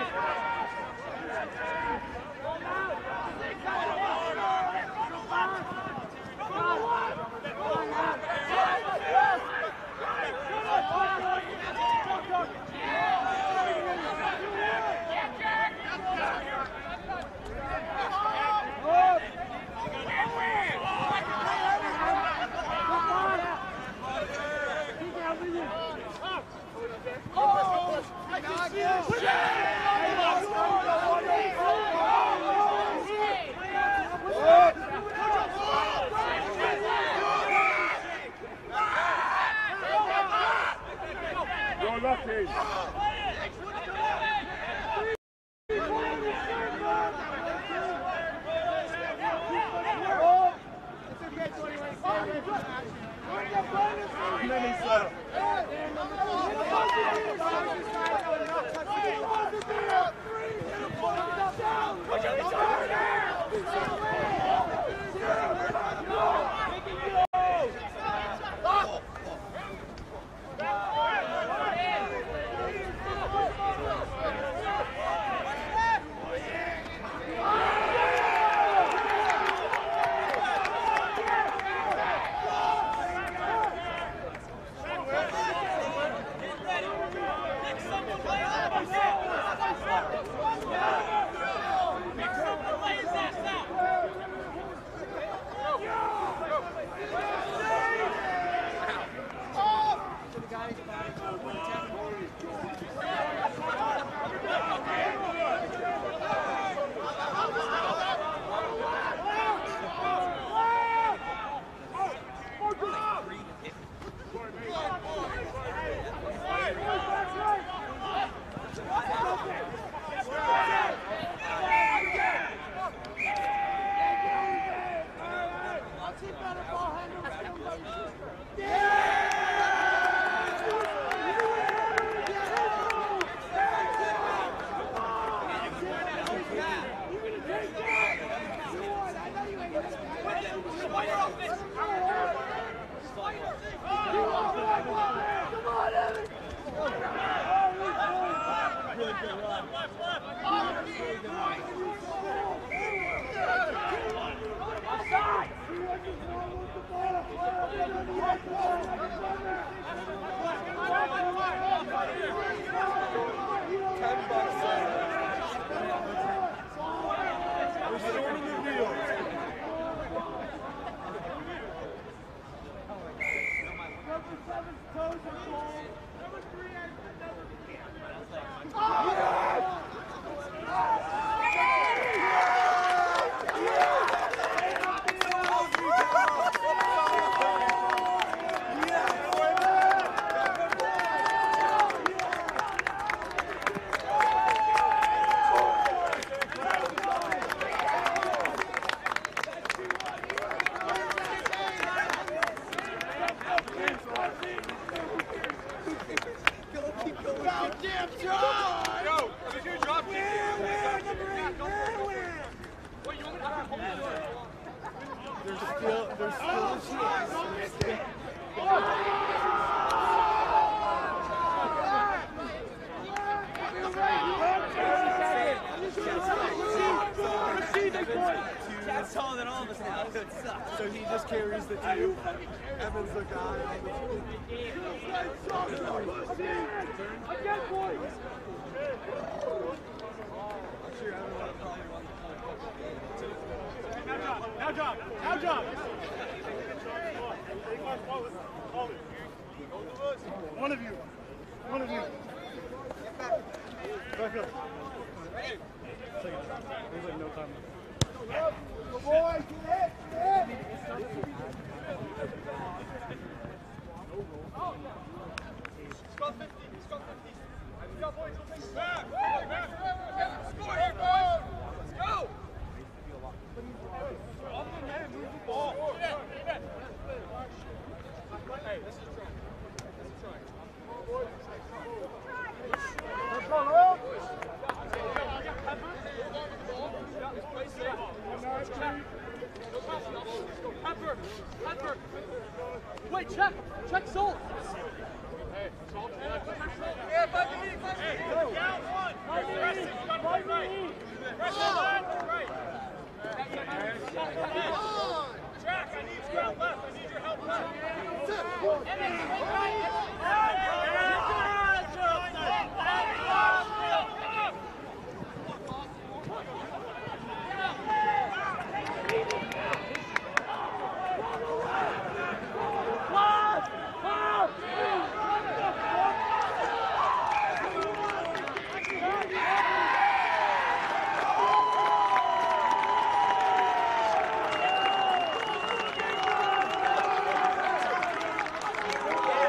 Speaker 3: You're lucky. Pick someone,
Speaker 5: That's taller than all of us now. It sucks.
Speaker 6: So he just carries the team. Evan's the guy on the team.
Speaker 2: Again, boys!
Speaker 3: Now job, now job. One of you, one of you. Back up. There's like no time left.
Speaker 1: Good boy, get it, get it.
Speaker 3: Score fifty, score fifty. Let's go, boys, we'll take it back. Score here, boys. Let's go. Up in there, move the ball. Hey, this is a try. This is a try.
Speaker 1: Let's go, Lil.
Speaker 2: Pepper! Pepper! Wait, check! Check Salt!
Speaker 3: Hey, Salt. Yeah, five to me, five to me. Go. Down one. Press it. You gotta play right. Press it left, right. Jack, I need you out left. I need your help left.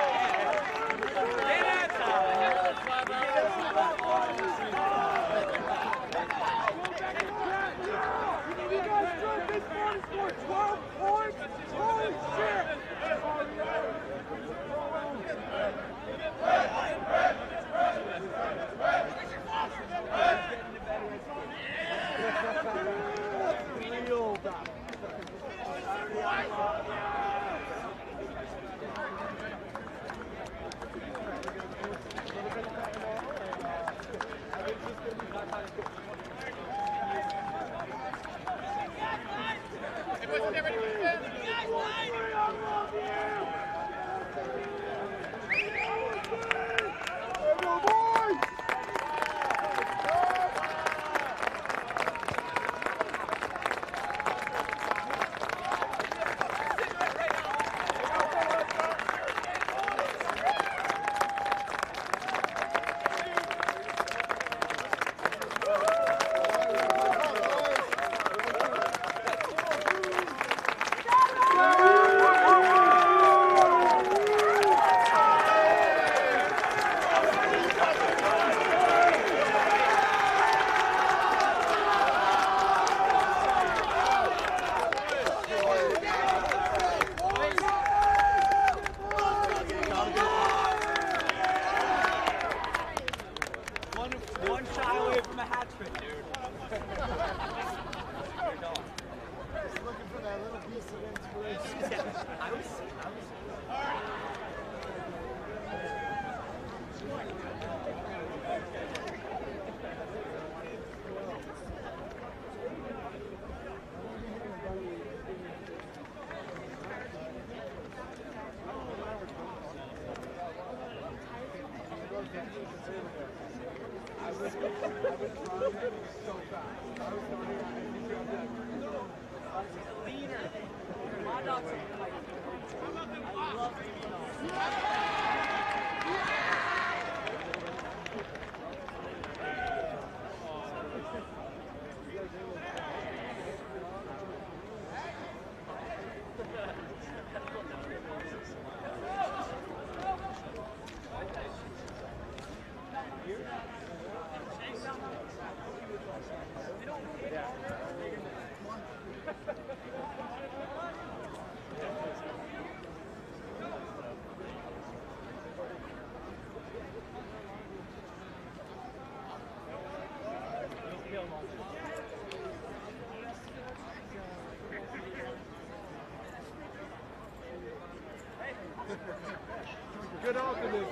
Speaker 6: Good optimism.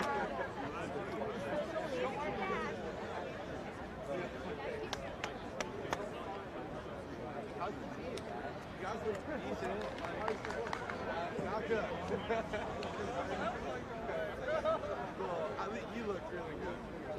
Speaker 6: Not good. Well, I think you look really good.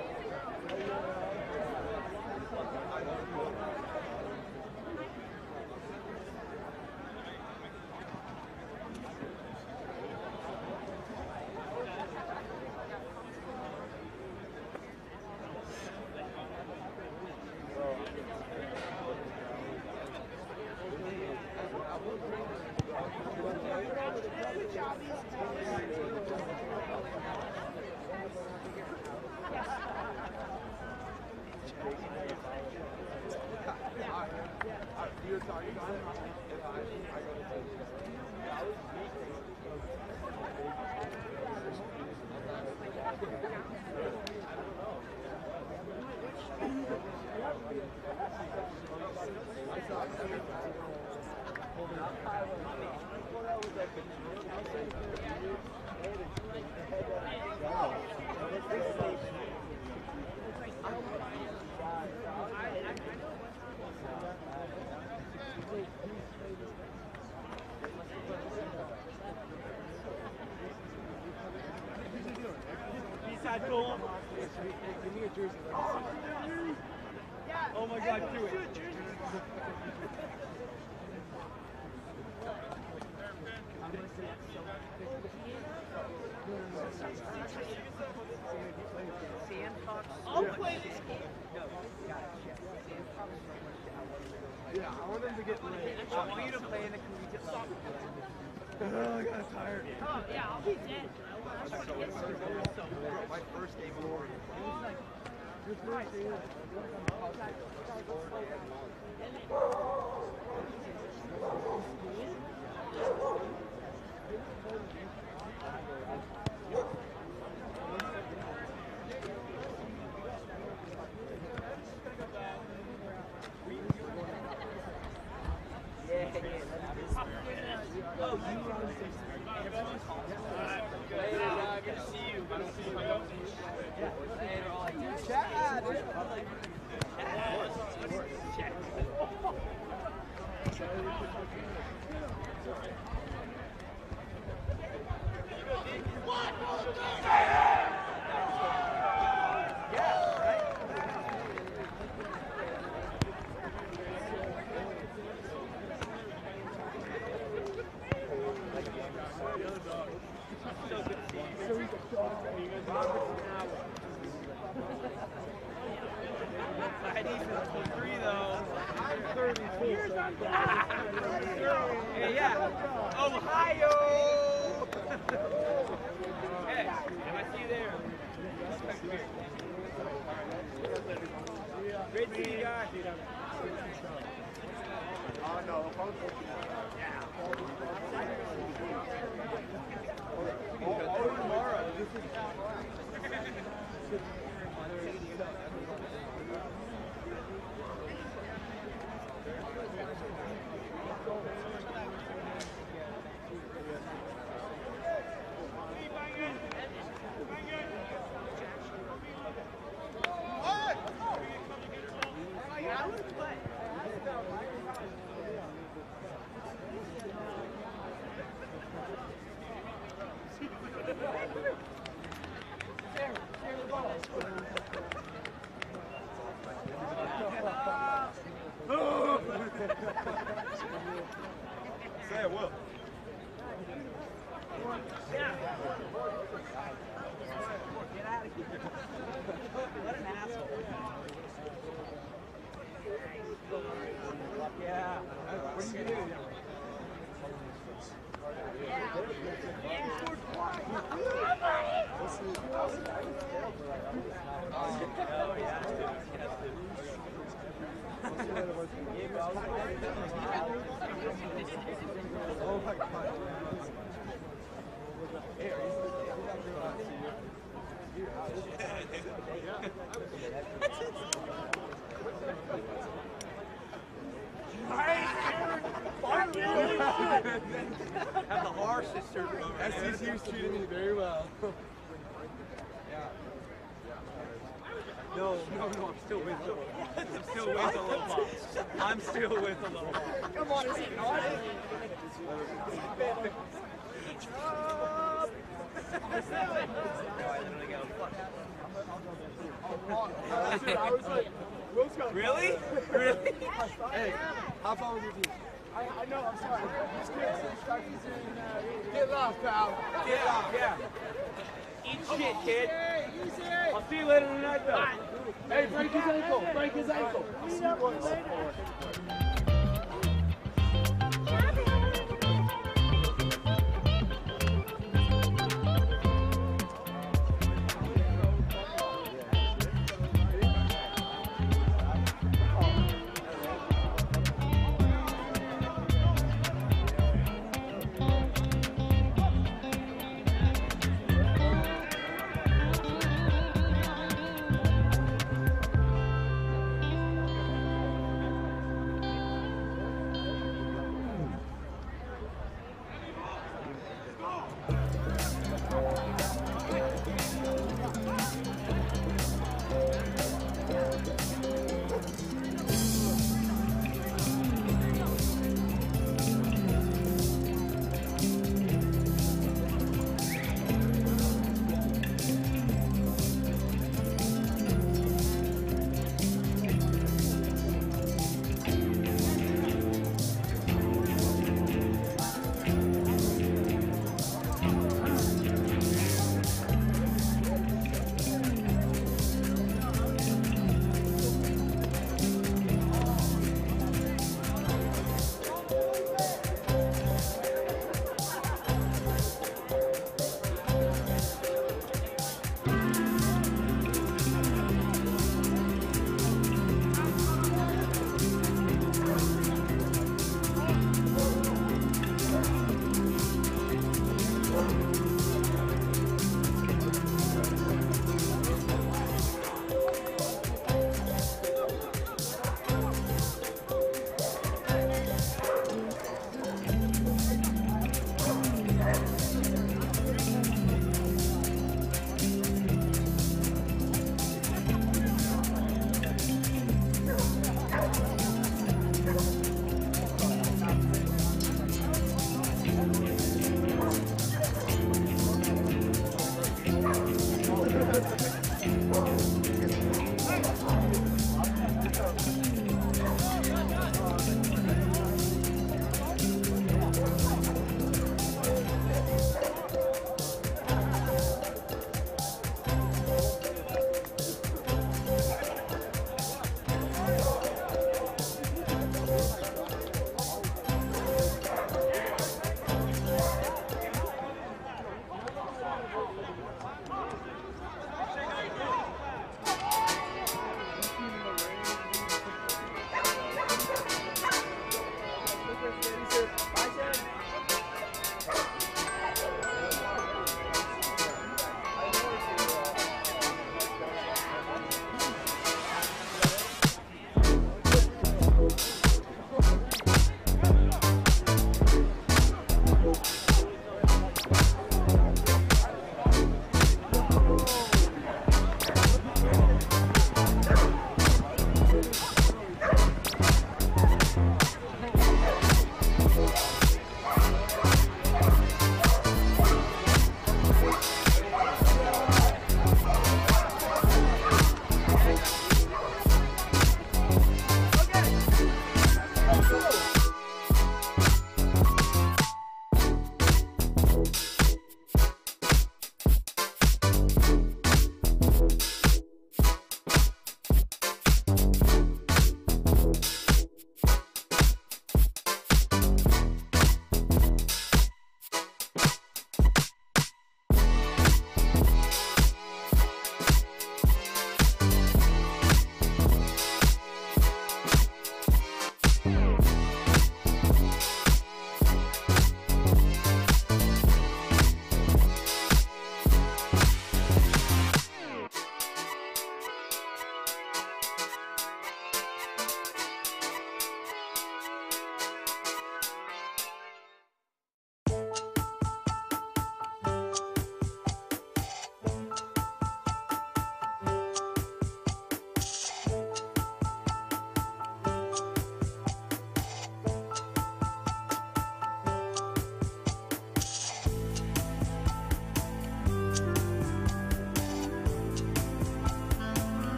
Speaker 2: Side goal.
Speaker 6: Give me a jersey.
Speaker 2: Oh my God, do it.
Speaker 4: I'll play this game.
Speaker 6: Yeah, I want them to get lit.
Speaker 4: I want you to play in the collegiate soccer.
Speaker 6: Oh, I got tired.
Speaker 4: Oh, yeah, I'll be dead. I want to get some.
Speaker 6: My first game of Oregon.
Speaker 2: Hey, yeah. Ohio! Hey, if I see you there, respect me. Great to see you guys.
Speaker 6: Oh, no.
Speaker 2: Yeah.
Speaker 6: Oh, tomorrow. This is
Speaker 3: Say it will.
Speaker 4: Yeah. Get out of here. What an asshole.
Speaker 2: Yeah.
Speaker 6: what are you doing?
Speaker 4: Yeah.
Speaker 2: Oh, yeah.
Speaker 6: Oh my God.
Speaker 2: Have the heart.
Speaker 5: our sister.
Speaker 6: S C C's treated me very well.
Speaker 5: No, no, no, I'm still with them. I'm still with the little mom. I'm still with the little mom.
Speaker 2: Come on, is he not?
Speaker 5: Really? Really?
Speaker 6: Hey, how far was your team?
Speaker 2: I, I know, I'm sorry. These kids are starting to
Speaker 6: Get lost, pal.
Speaker 5: Get out, yeah. Eat shit, kid. I'll see you later tonight, though.
Speaker 6: Hey, break his ankle. Break his ankle.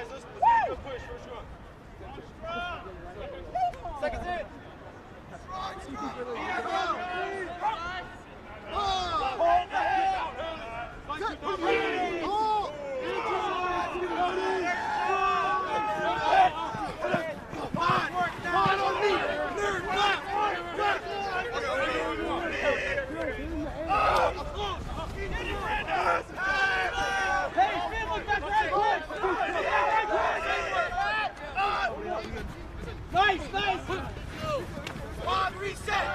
Speaker 3: Good push, first one. Seconds in.
Speaker 2: Nice, nice!
Speaker 1: On reset!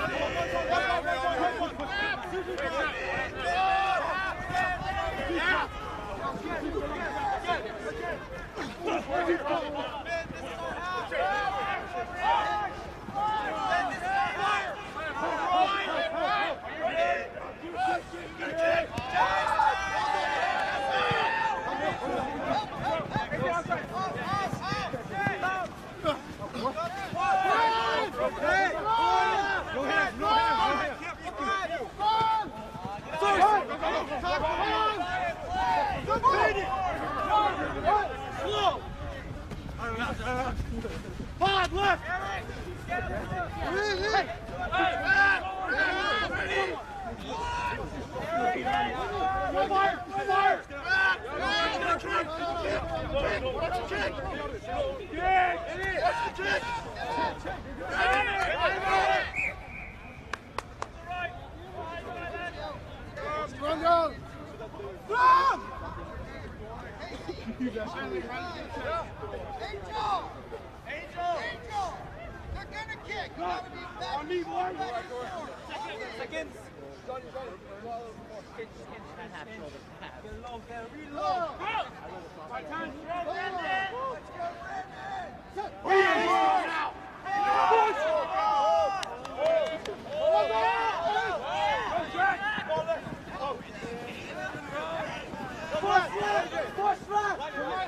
Speaker 2: Pod left! Go fire! Go fire!
Speaker 1: Strong down! Strong! Angel! Angel! Angel! They're gonna kick! You gotta be back!
Speaker 2: On me, boy!
Speaker 3: Seconds.
Speaker 2: Reload there, reload! My time, throw in there! Now! Push! Push left! Push left!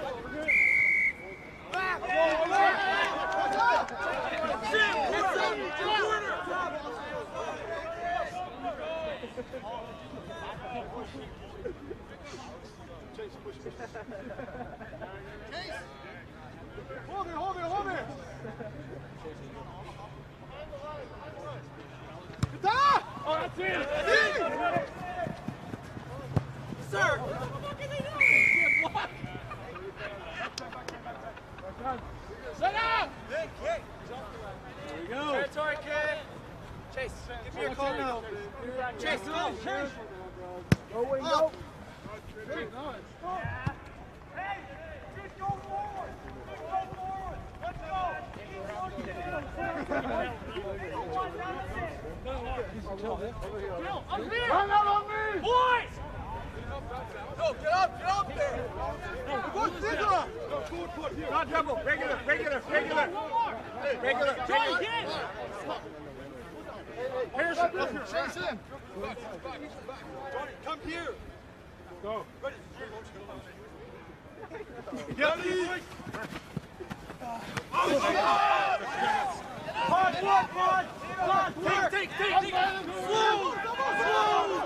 Speaker 2: Hold it, hold it, hold it! Oh, that's it! That's it! Sir! What the fuck are they doing? Block! Set up!
Speaker 3: Kick, kick.
Speaker 2: There we go.
Speaker 3: Territory kick. Chase, give me your call now. Chase, go. Chase.
Speaker 2: Go, Wayne, go.
Speaker 1: Very nice.
Speaker 2: Hey, just go forward. Just go forward. Let's go. Bill, up here.
Speaker 1: Run out on me!
Speaker 2: Boys!
Speaker 3: No, get up, get up there.
Speaker 1: Good scissor!
Speaker 2: Not double. Regular, regular, regular. Regular. Try again.
Speaker 1: Here's up here. Chase in.
Speaker 3: Johnny, come here.
Speaker 2: Go.
Speaker 3: Ready.
Speaker 2: Get me. Pod, pod, pod. Pod, take, take, take, take. Slow. Slow.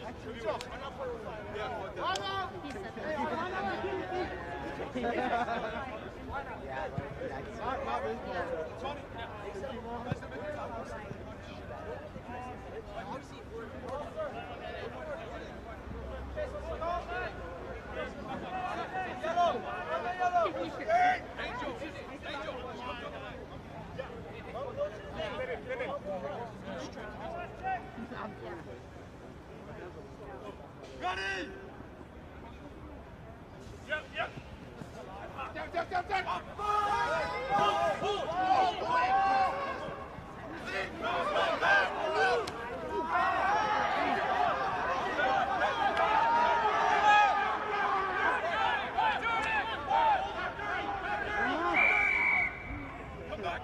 Speaker 1: Ready! Yep, yep. Down, down, down, down. Pull, pull, pull. Come back.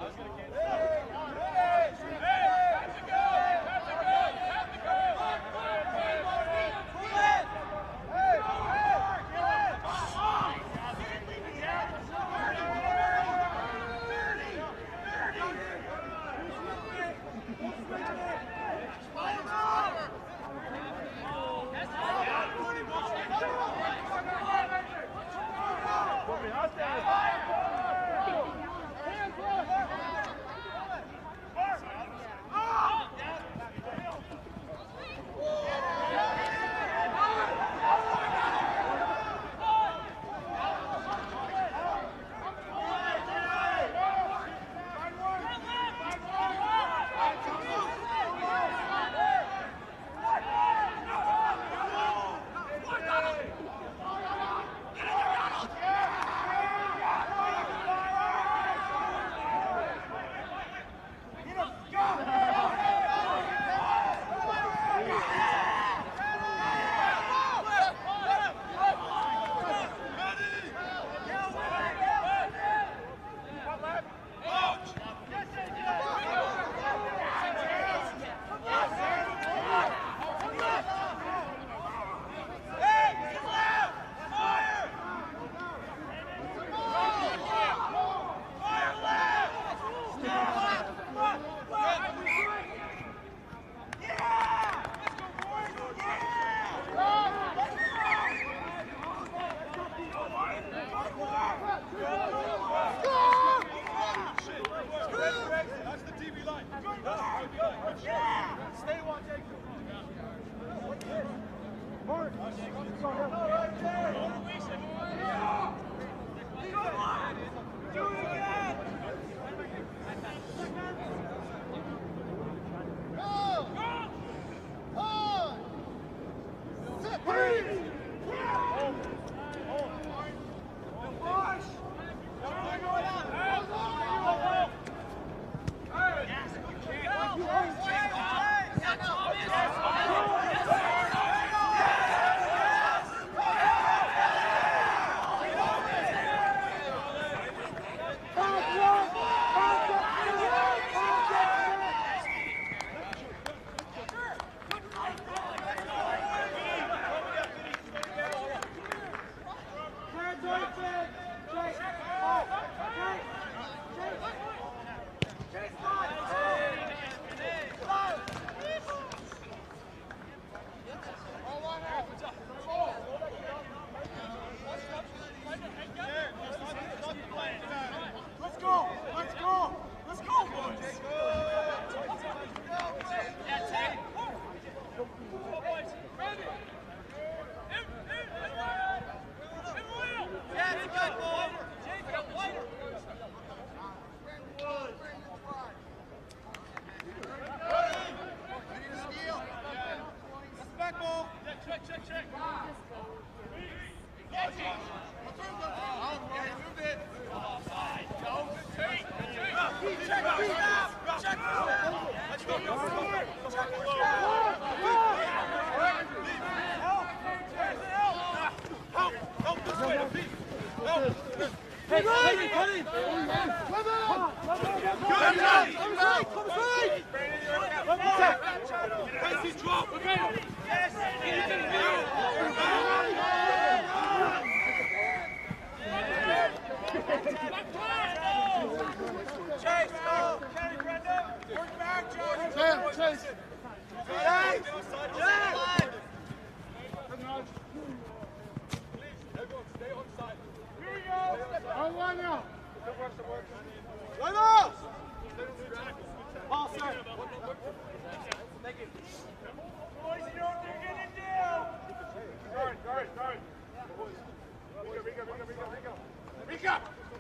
Speaker 1: One line out.
Speaker 3: Line up!
Speaker 2: Paul, sir. Thank you.
Speaker 3: Boys, you know what they're gonna do! Guard, guard, guard. Rico, Rico, Rico, Rico, Rico. Rico!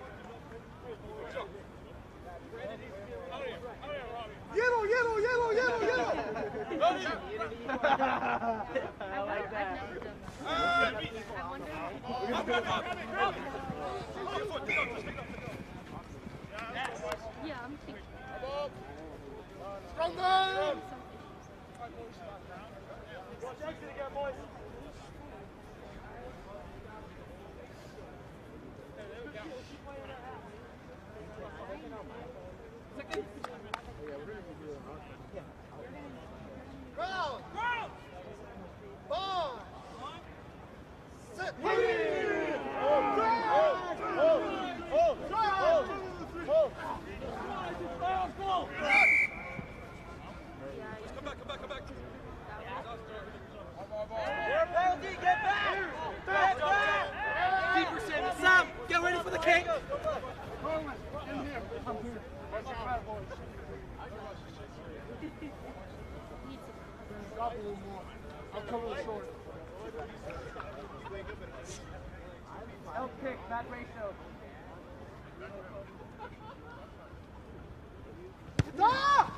Speaker 3: Yellow, yellow, yellow, yellow, yellow!
Speaker 7: I like that.
Speaker 3: Uh,
Speaker 7: I wonder.
Speaker 3: Grab it, grab it, grab it!
Speaker 7: Yeah, I'm thinking.
Speaker 1: Strong down.
Speaker 3: Watch exit again, boys.
Speaker 1: Ground. Ball. Sit.
Speaker 3: Come back, come back, come back.
Speaker 2: Penalty, get back! Get back! Keeper Sam, Sam, get ready for the kick!
Speaker 1: Coleman, in here. I'm here. Watch your back, boys. Drop a little more. I'll cover the short.
Speaker 2: L kick, bad ratio.
Speaker 1: Stop!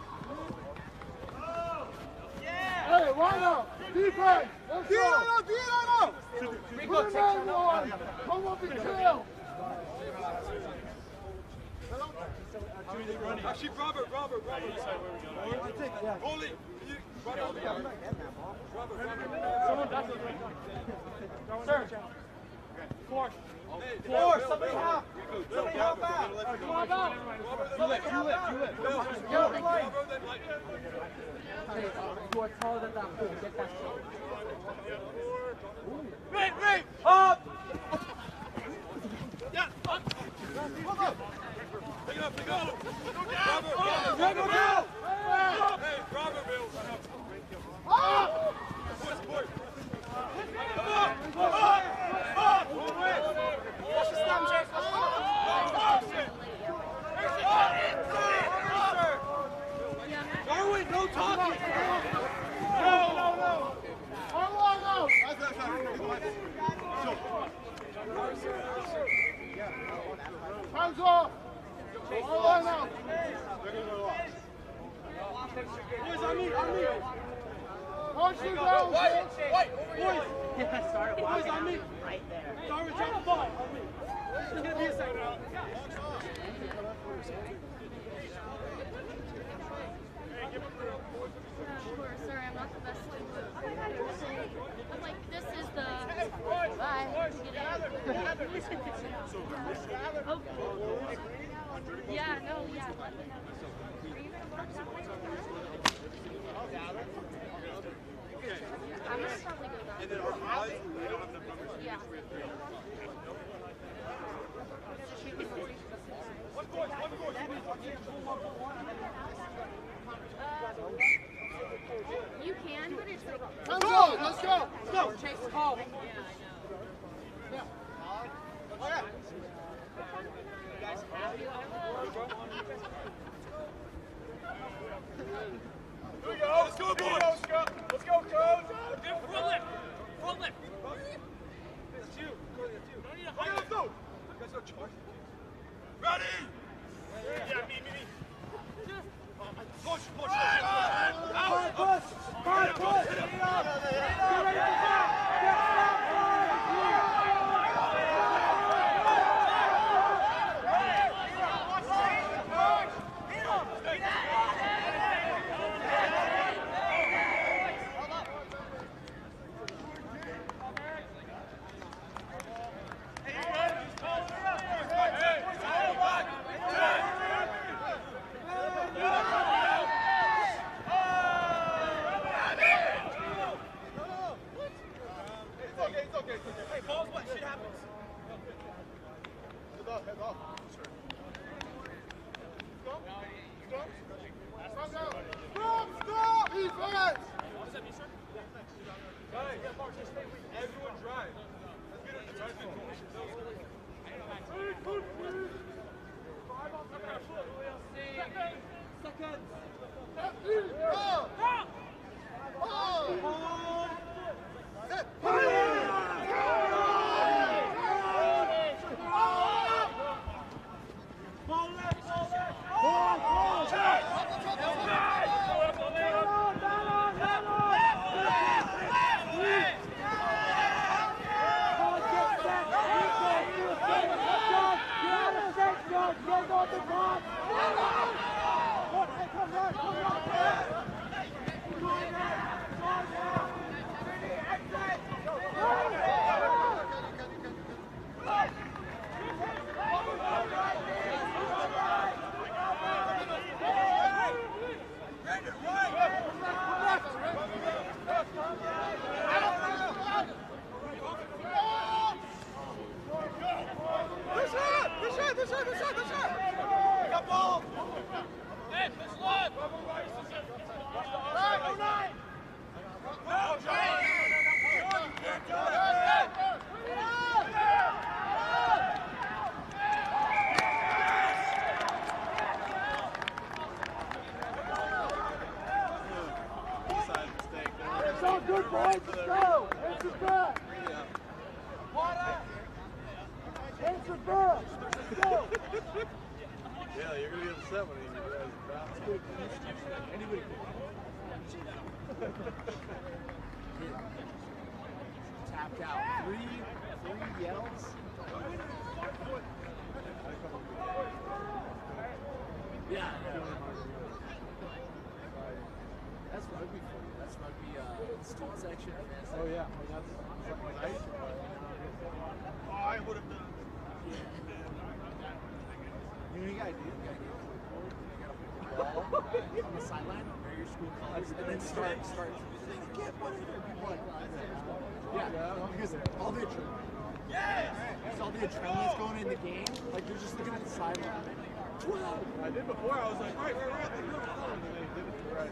Speaker 1: Hey, line up! Defense! Let's go!
Speaker 2: Rico,
Speaker 1: Put
Speaker 2: take
Speaker 1: him on
Speaker 2: your
Speaker 1: one! Come up and kill!
Speaker 3: Actually, Robert, Robert, Robert. Goalie, can you run over here? Robert, Robert.
Speaker 2: Someone does it. Sir. Four.
Speaker 3: Hey,
Speaker 2: Four,
Speaker 3: Bill,
Speaker 2: somebody
Speaker 3: Bill,
Speaker 2: help.
Speaker 3: Bill,
Speaker 2: Somebody
Speaker 3: Bill,
Speaker 2: help
Speaker 3: Bill,
Speaker 2: out.
Speaker 3: Bill, let me
Speaker 2: Come on,
Speaker 3: go.
Speaker 2: out.
Speaker 3: Robert,
Speaker 2: Julep, Julep, Julep.
Speaker 3: Bill,
Speaker 2: Yo,
Speaker 3: Bill,
Speaker 2: line.
Speaker 3: Robert, then Mike.
Speaker 2: Hey, you are taller than that. Get that shot.
Speaker 3: Right, right.
Speaker 2: Up!
Speaker 3: Yeah, up. Pick it up, pick it up. Robert, Robert, Robert, Bill. Hey, Robert, Bill. Support, support. Come on, come on, come on.
Speaker 2: Watch the stump, Chase. Darwin, no talking.
Speaker 1: No, no, no! One line out! Hands off! One line out!
Speaker 3: Boys, on me, on me.
Speaker 1: Punch it down!
Speaker 3: White, white, over here.
Speaker 2: Yeah, sorry. Boys on me. Right there.
Speaker 3: Darwin, drop the ball. On me. It's gonna be a second.
Speaker 7: Sure, sorry, I'm not the best with I'm like, this is the. Bye. Okay. Yeah, no, yeah. Let me know. Are you gonna work that way? I'm gonna probably go that way.
Speaker 3: And then our eyes, we don't have enough numbers.
Speaker 7: Yeah.
Speaker 3: One course, one course.
Speaker 7: You can, but it's like.
Speaker 1: Hands off! Let's go!
Speaker 2: Let's go. Chase the ball.
Speaker 3: Here we go. Let's go, boys. Let's go, coach.
Speaker 2: Front left. Front left.
Speaker 3: That's you. Cody, that's you. Okay, let's go. Let's go, charge. Ready? Yeah, me, me, me. Push, push. Out.
Speaker 2: Push. Push. Push. Get it up. Get ready to go.
Speaker 3: Everyone drive. Let's get it.
Speaker 6: Yeah, you're gonna get upset when you guys bounce. Anybody can.
Speaker 8: Tapped out. Three, three yells. Yeah. That's rugby for you. That's rugby uh, student section.
Speaker 6: Oh yeah, well, that's something nice.
Speaker 3: Oh, I would have done.
Speaker 8: You know what you gotta do? You gotta do ball on the sideline, wear your school colors, and then start, start. Get whatever. People like, yeah, because all the adrenaline, because all the adrenaline that's going in the game, like you're just looking at the sideline.
Speaker 6: I did before. I was like, right, right, right. And then he did it right.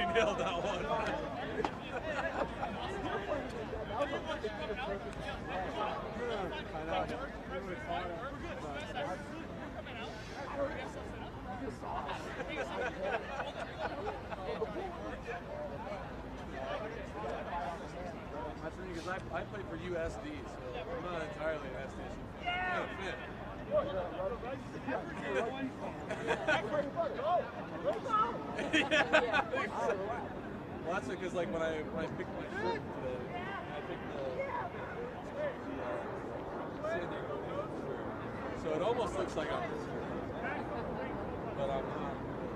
Speaker 6: nailed that one. That's funny because I, I play for U S D, so I'm not entirely an S D fan. I'm a fan. Yeah. Well, that's because like when I when I picked my shirt today, I picked the, the uh, San Diego Eagles shirt, so it almost looks like I'm, but I'm not.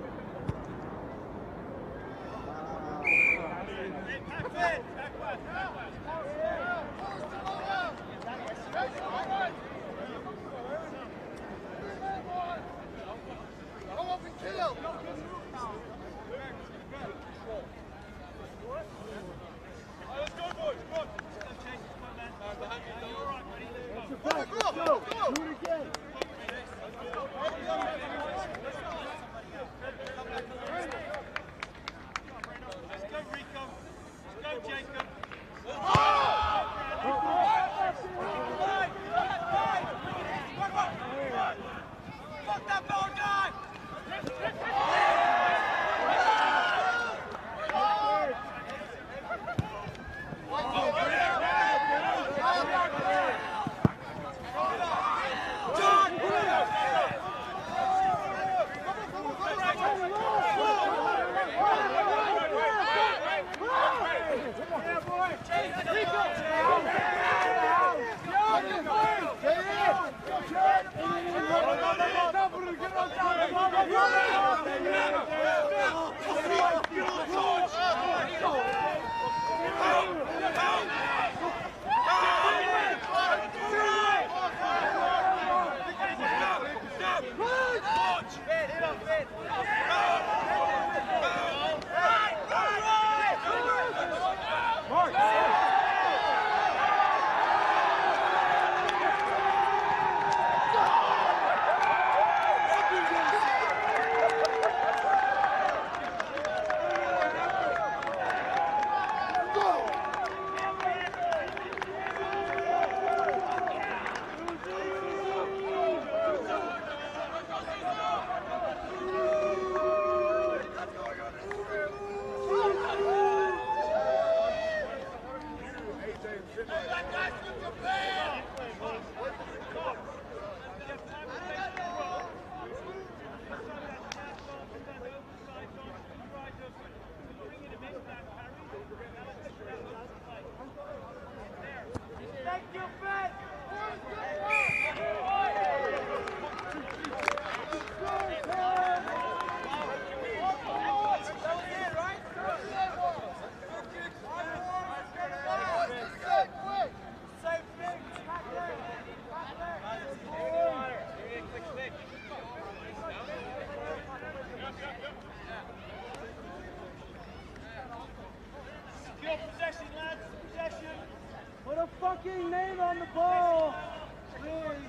Speaker 2: Put a fucking name on the ball! Please!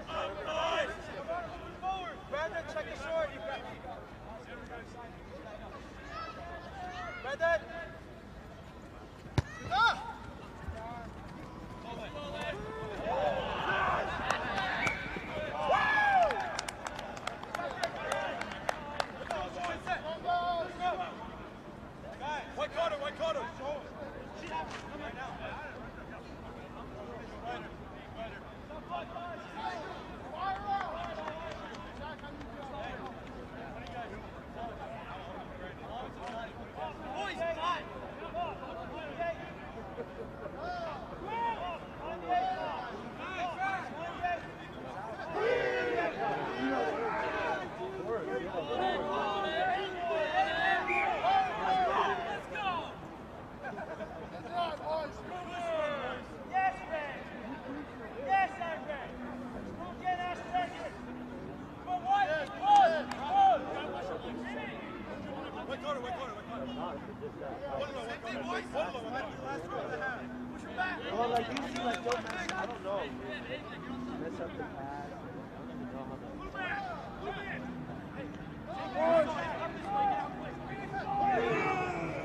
Speaker 3: Forward! Brandon, check the short! Brandon! Ah! White corner, white corner!
Speaker 2: Well, like usually, like don't mess, I don't know. Mess up the pad. I don't even know how that.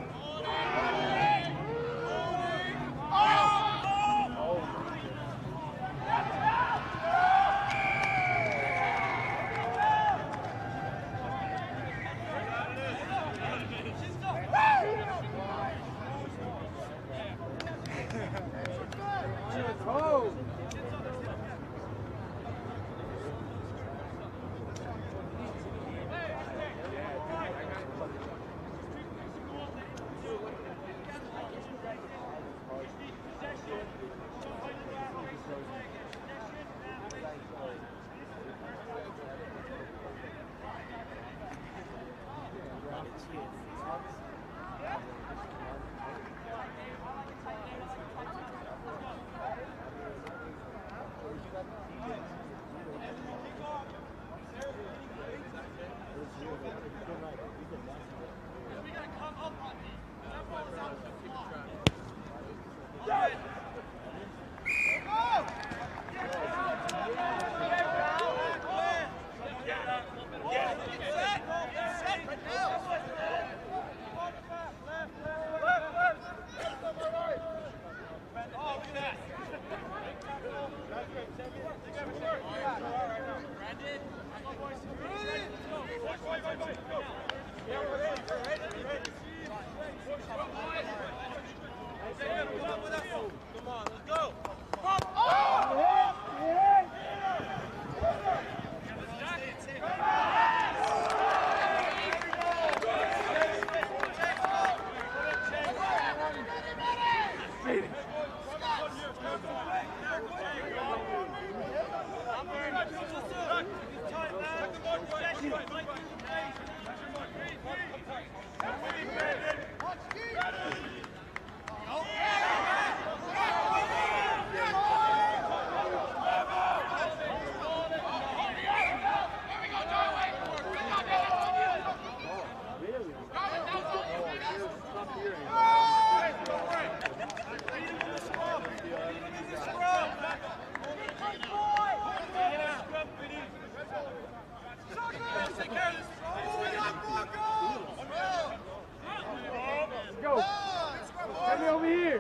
Speaker 2: Go. Get me over here.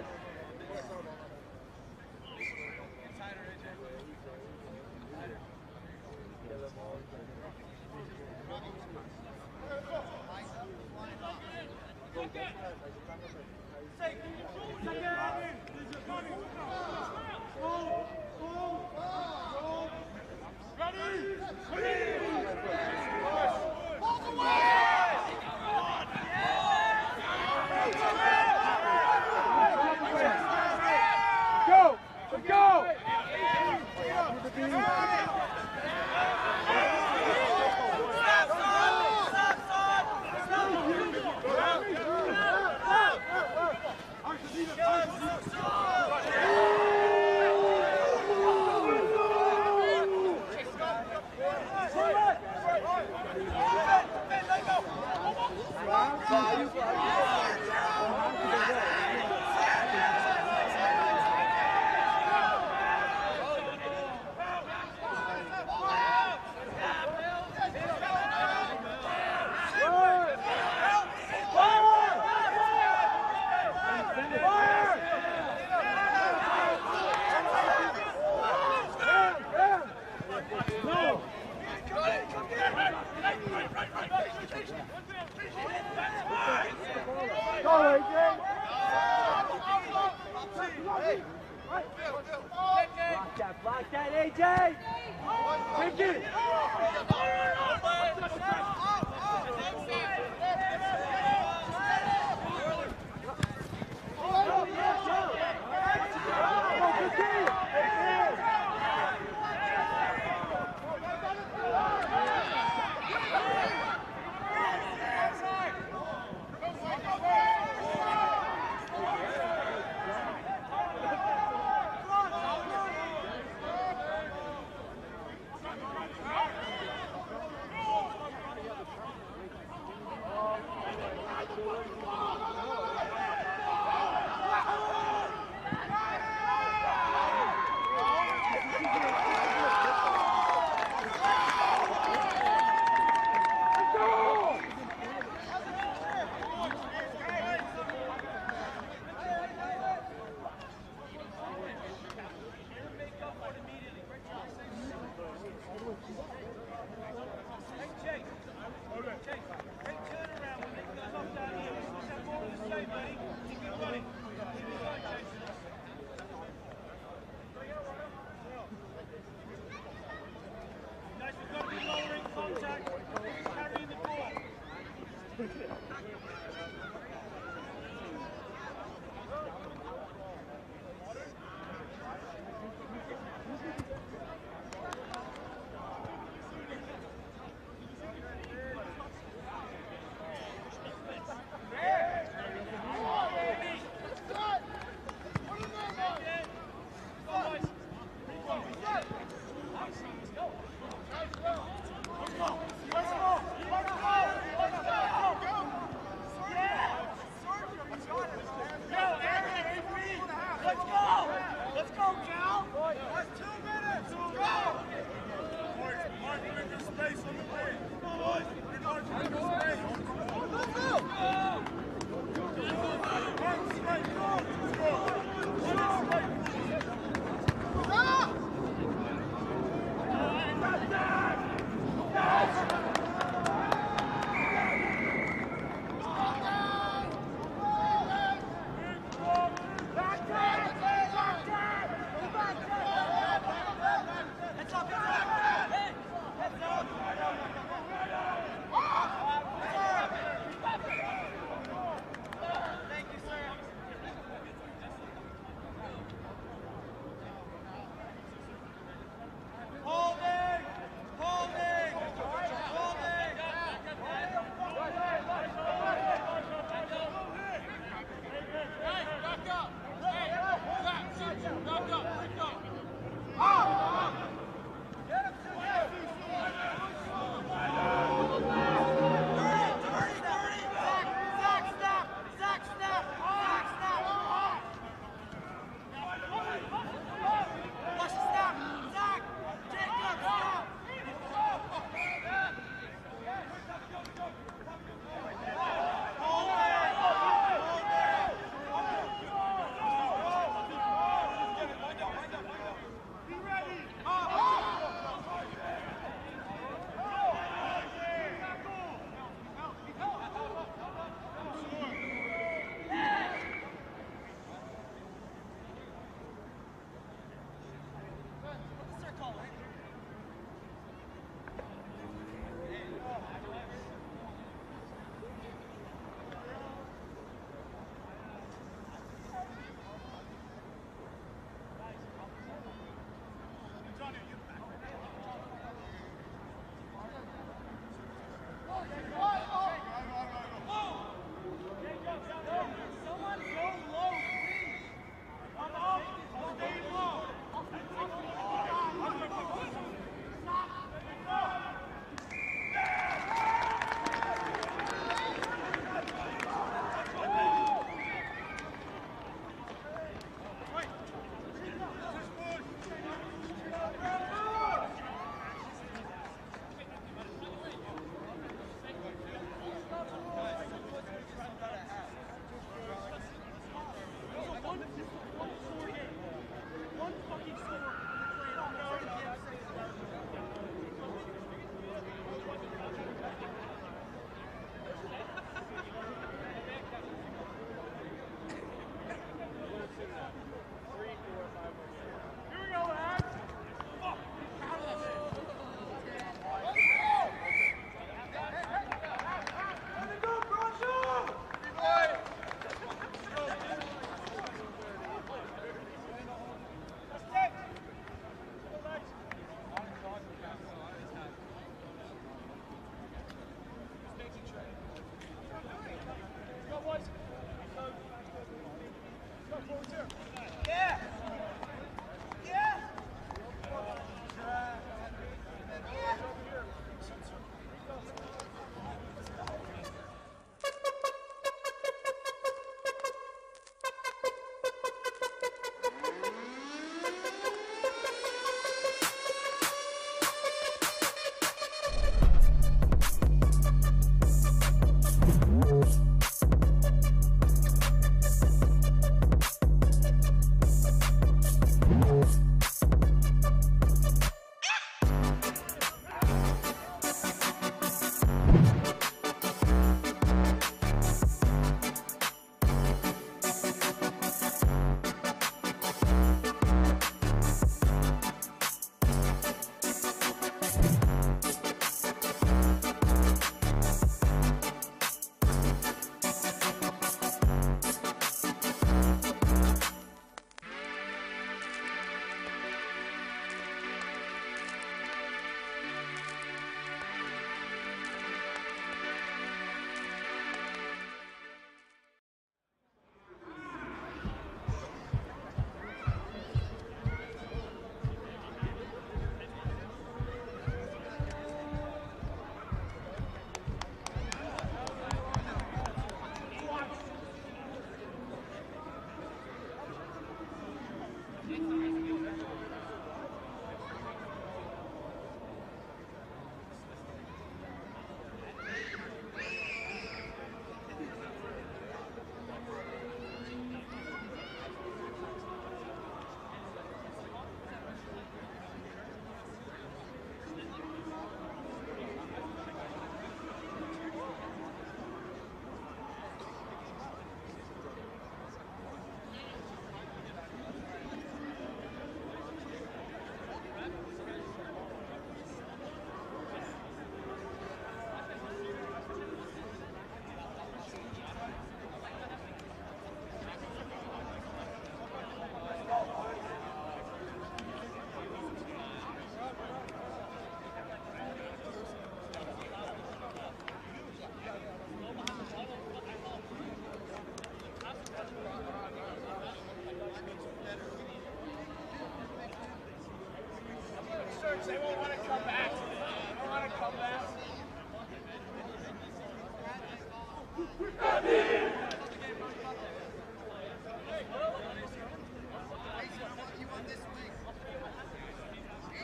Speaker 2: Go! Go! Block that, A J! Take it!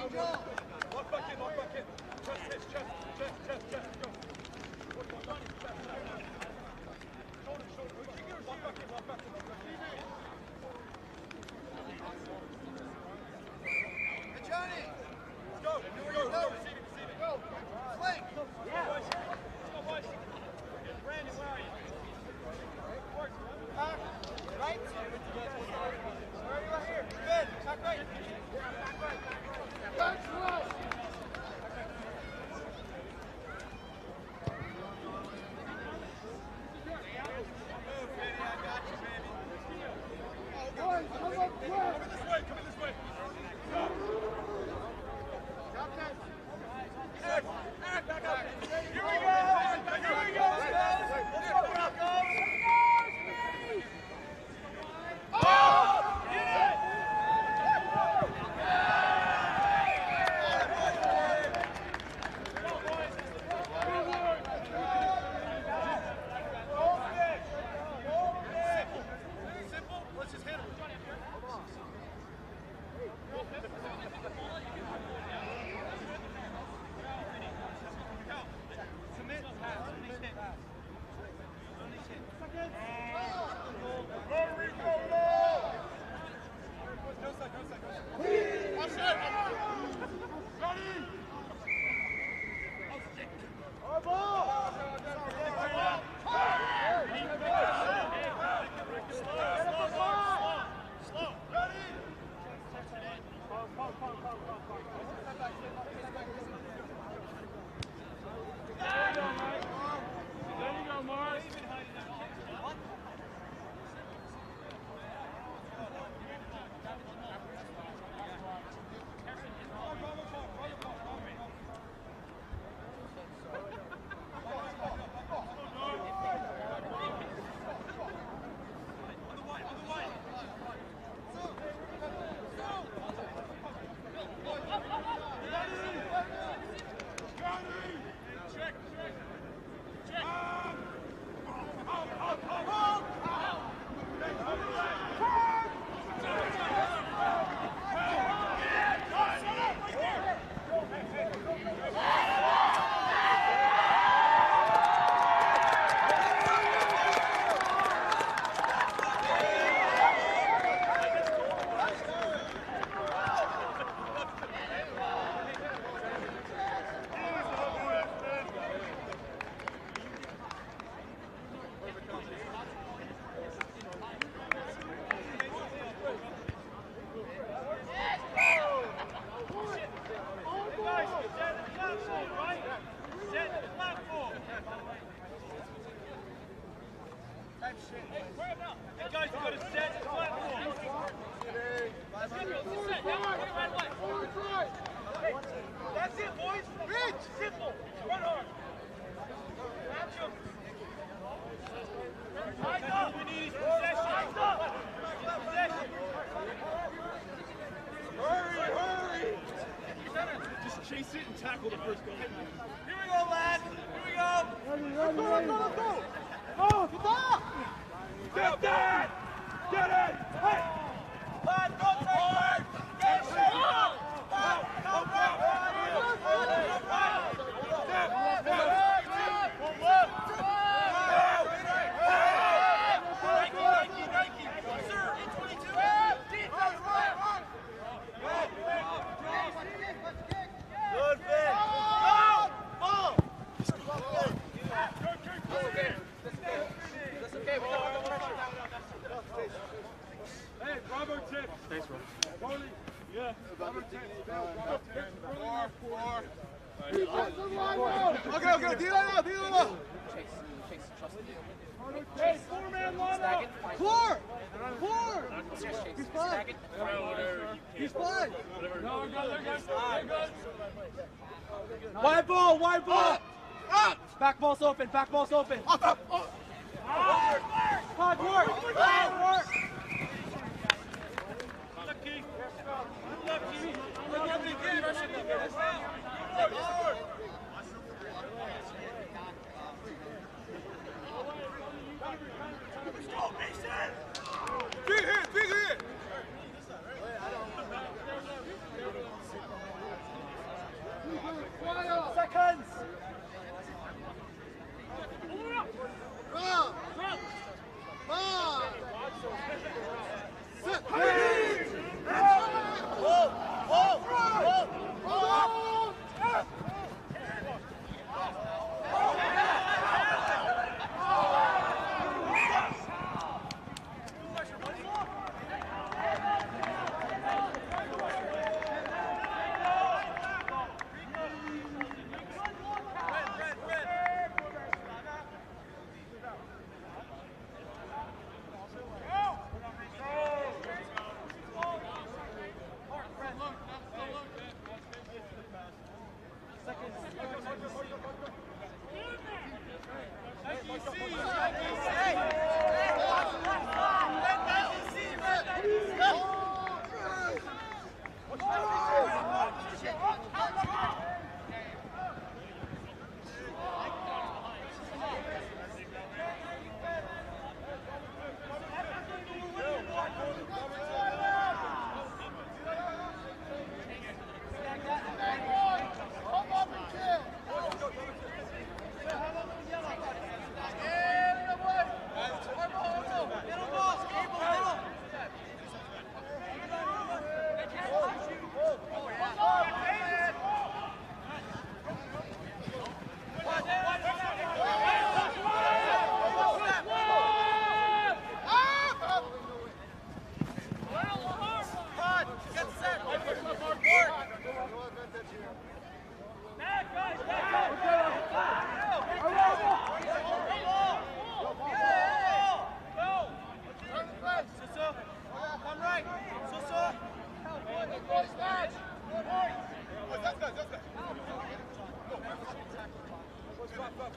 Speaker 3: Walk back in, walk back in. Chest, chest, chest, chest, chest, chest. Go. Shoulder, shoulder. Walk back in, walk back in, walk back in.
Speaker 1: Hey, Johnny!
Speaker 3: Let's go, let's go, let's go. Receiving, receiving. Go.
Speaker 1: Swing!
Speaker 3: Yeah. Let's go, boys. Brandon, where are you?
Speaker 1: Back. Right? Where are you right here? Good. Back right. Back right. That's right. Boys, come up quick.
Speaker 3: Come in this way, come in this way. Act, act, back up. Here we go. Here we go. Let's go, Broncos. Oh! Get it! Simple. Let's just hit him. Commit. That's it, boys. Reach. Simple. Run hard. Match him. Eyes up. We need his possession. Eyes up. Possession. Hurry, hurry. Just chase it and tackle the first goal. Here we go, lads. Here we go. Let's go, let's go, let's go. Oh, get that. Get that. Get it. Hey. Lad, go take it. Get it. Go. Go, go.
Speaker 2: Thanks, bro.
Speaker 3: Yeah. Four, four.
Speaker 1: Okay, okay, deal it out, deal it out.
Speaker 3: Hey, four-man line.
Speaker 1: Four! Four! He's fine. He's fine.
Speaker 3: No, we're good, they're good. They're good.
Speaker 5: Wide ball, wide ball.
Speaker 1: Up! Up!
Speaker 5: Back ball's open, back ball's open.
Speaker 1: Up, up, up!
Speaker 5: Hard work, hard work.
Speaker 3: Lucky. Lucky. Look at me again. I should get us out. Forward. Let's go, Mesa. Big hit, big hit.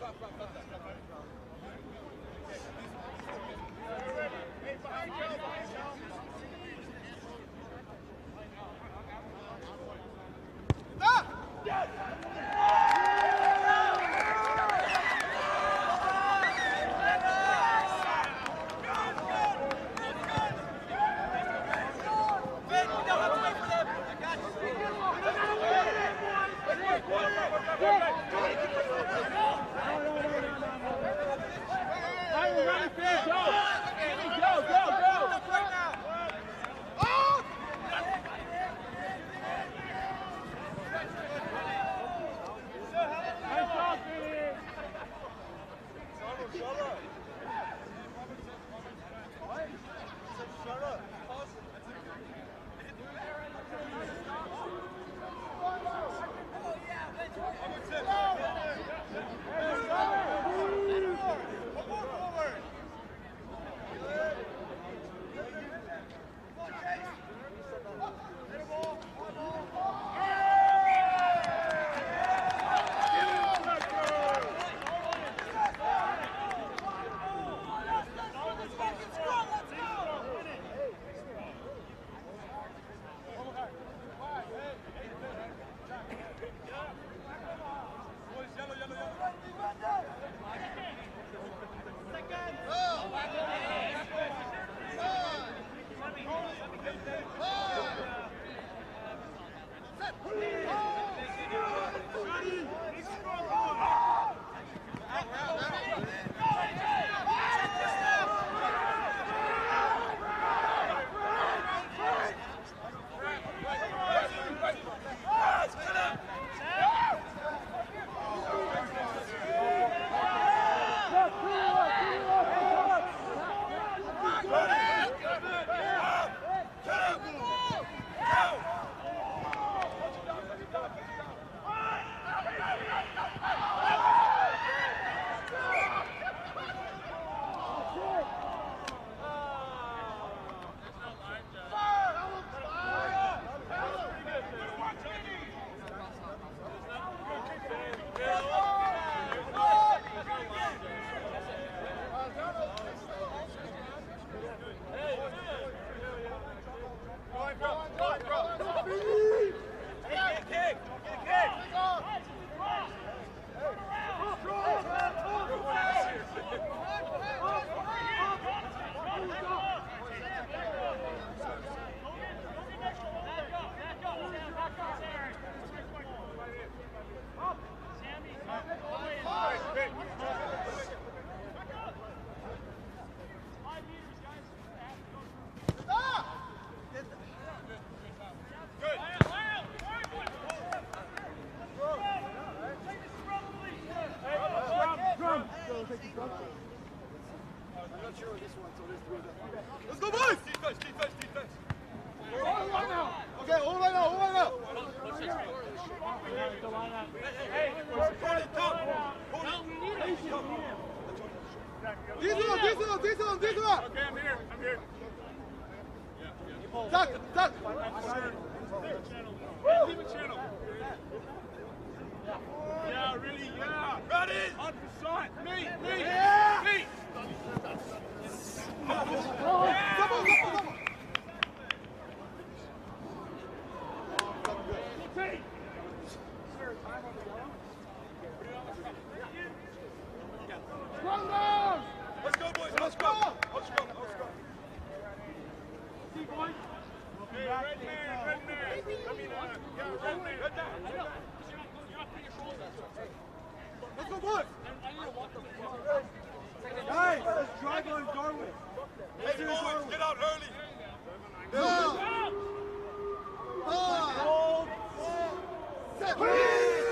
Speaker 1: Let's go, boys! Defense, defense, defense. All right now. Okay, all right now, all right now. Hey, hold it down. Hold it. Diesel, diesel, diesel, diesel.
Speaker 3: Okay, I'm here. I'm here.
Speaker 1: Duck, duck.
Speaker 3: Leave a channel. Yeah, really, yeah.
Speaker 1: Ready?
Speaker 3: On the side. Me, me,
Speaker 1: Yeah.
Speaker 3: me.
Speaker 1: Come on, come on, come on. Strong down.
Speaker 3: Let's go, boys. Let's go. Let's go. Let's go.
Speaker 2: See, boys?
Speaker 3: Hey, red man, red man. I mean, uh, yeah, red man. Red down.
Speaker 1: Let's go, boys.
Speaker 2: Guys, let's drive on Darwin.
Speaker 3: Hey, boys, get out early.
Speaker 1: Four, five,
Speaker 2: Hold.
Speaker 1: seven,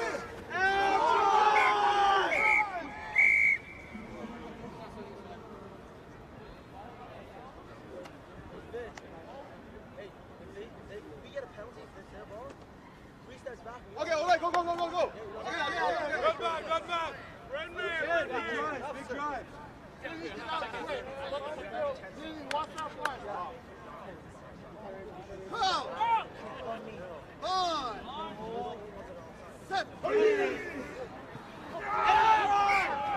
Speaker 1: okay, all right, go, go, go, go, go. Okay, okay, okay, okay.
Speaker 3: Run back, run back. Red man, red
Speaker 2: Big
Speaker 3: man.
Speaker 2: drive, big drive.
Speaker 1: Twelve, five, seven,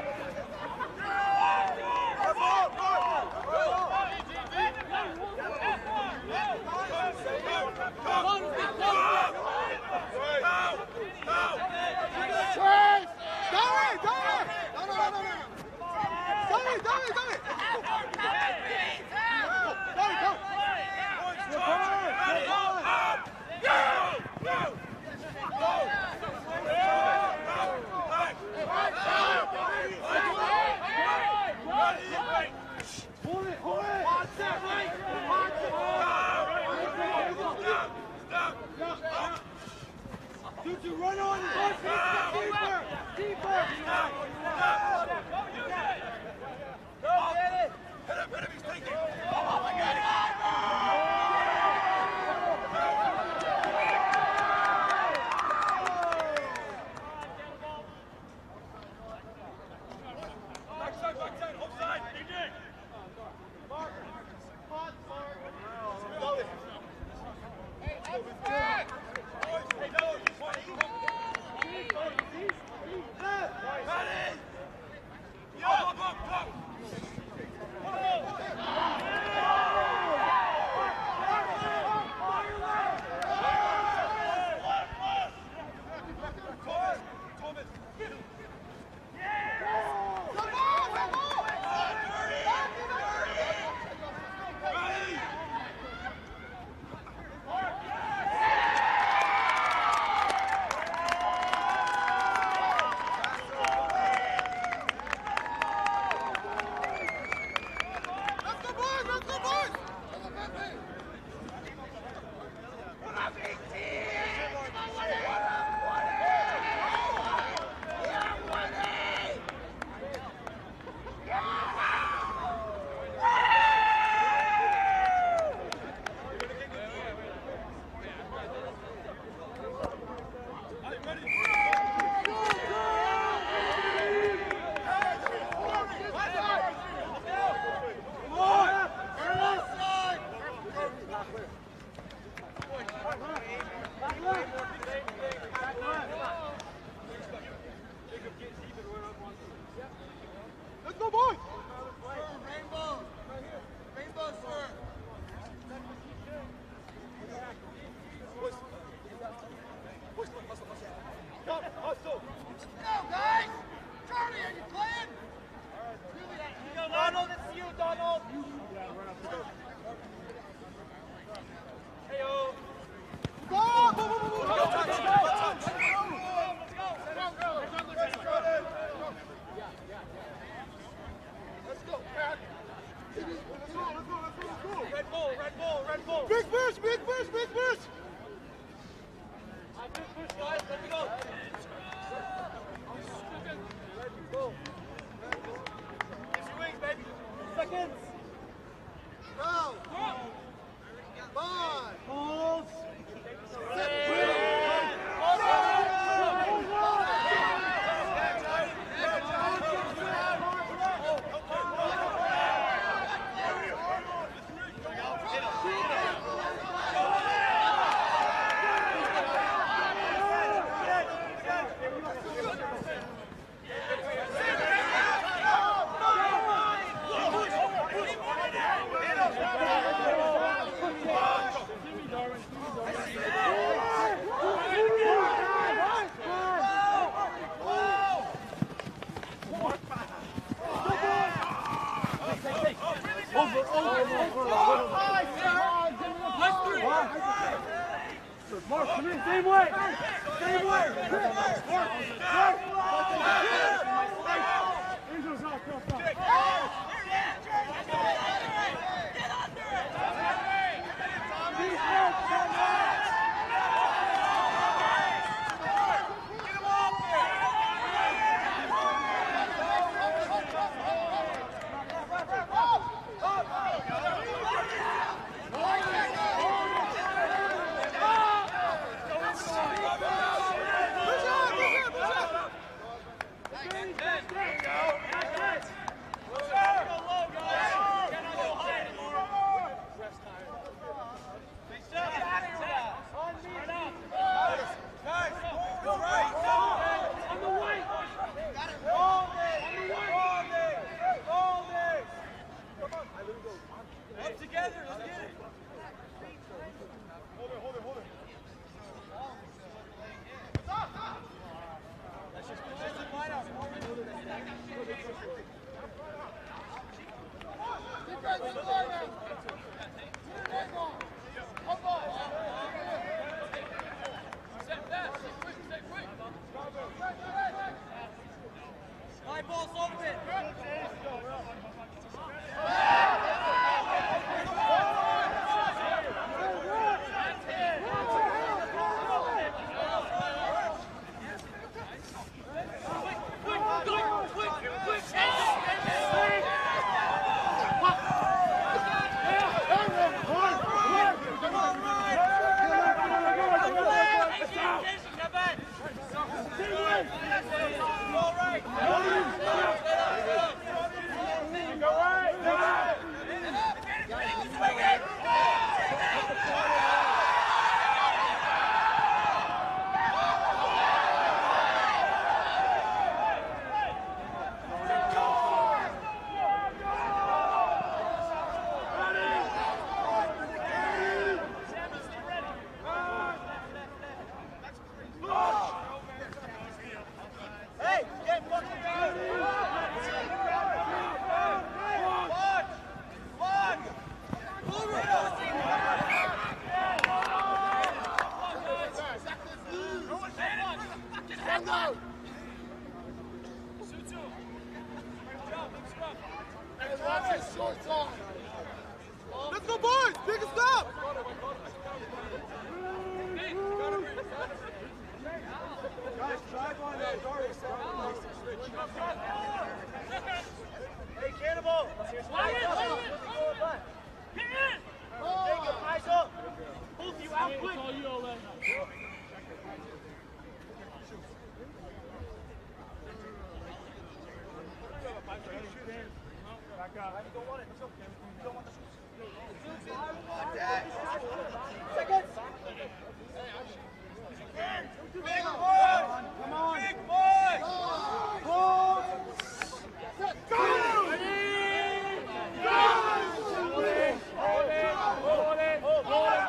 Speaker 2: Donald. Hey, yo.
Speaker 1: Go! Go, go, go, go, go, touch, touch. Let's go, Pat. Let's go, let's go, let's go, let's go.
Speaker 2: Red bull, red bull, red bull.
Speaker 1: Big push, big push, big push.
Speaker 2: I'm big push, guys. Let me go. Red bull. Use your wings, baby. Seconds.
Speaker 1: Go. Five.
Speaker 2: Pulls.
Speaker 5: Mark, come in, same way! Same way! Angel's off, off, off.
Speaker 1: Let's go, boys! Take a stop!
Speaker 2: Guys, drive on that door. Hey, Cannibal! Slide it, slide it! Hit it! Take it, eyes up! Both you out quick! It's all you, Ole. Back up. You don't want it. You don't want the shoes. Seconds! Big boy! Come on! Big boy! Hold! Go! Ready! Go! Hold it! Hold it! Hold it! Hold it!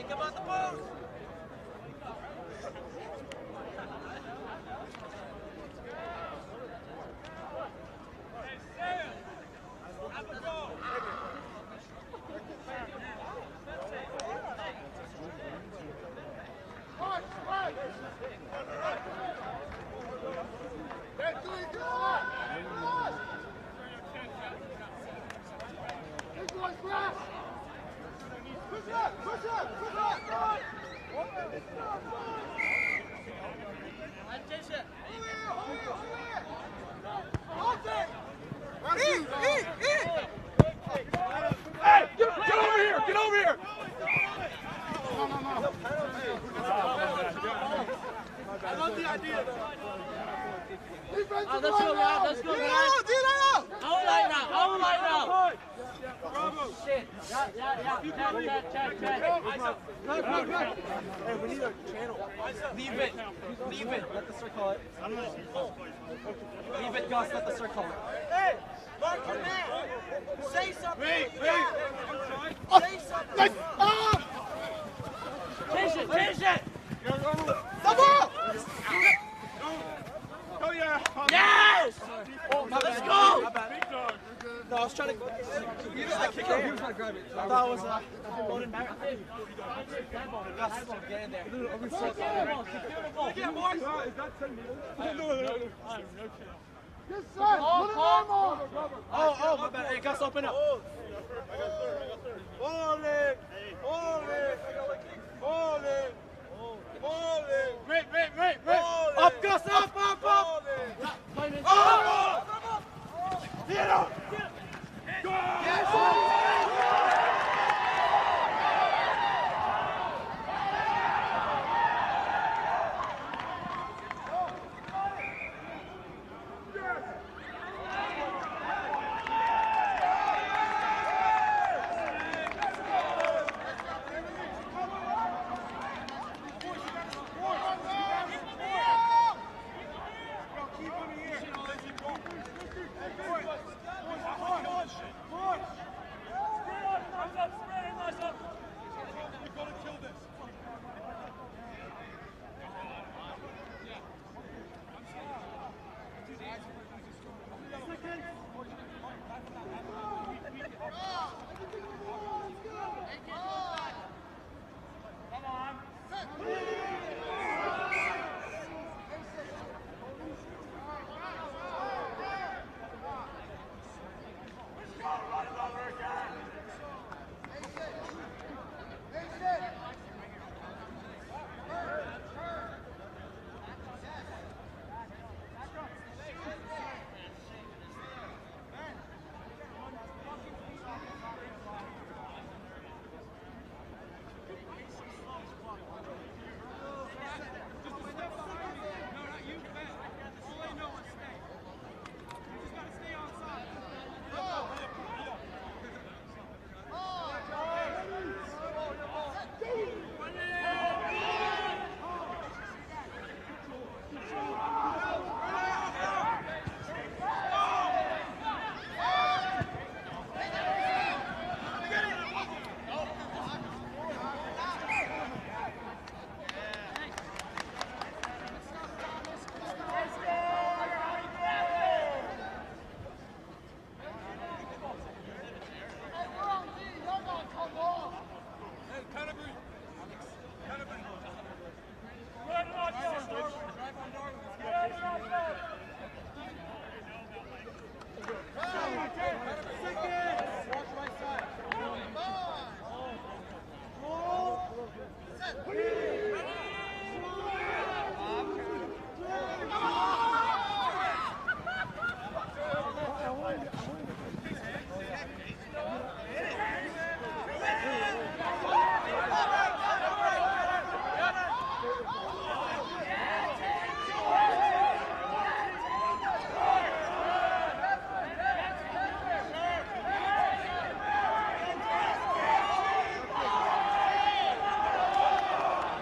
Speaker 1: Go!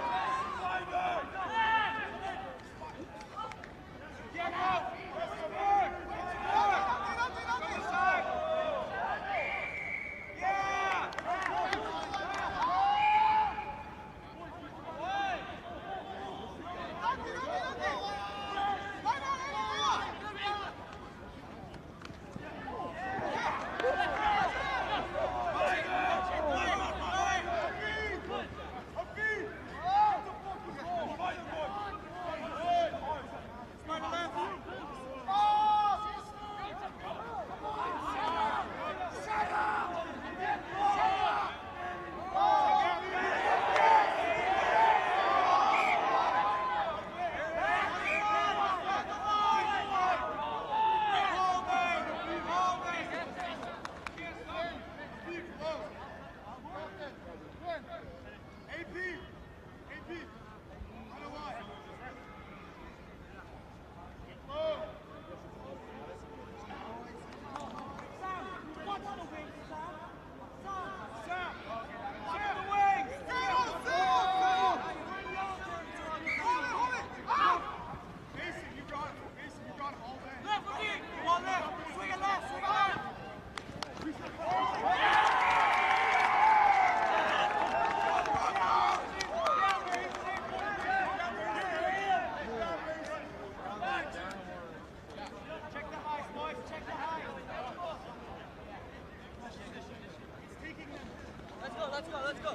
Speaker 2: let's go, let's go.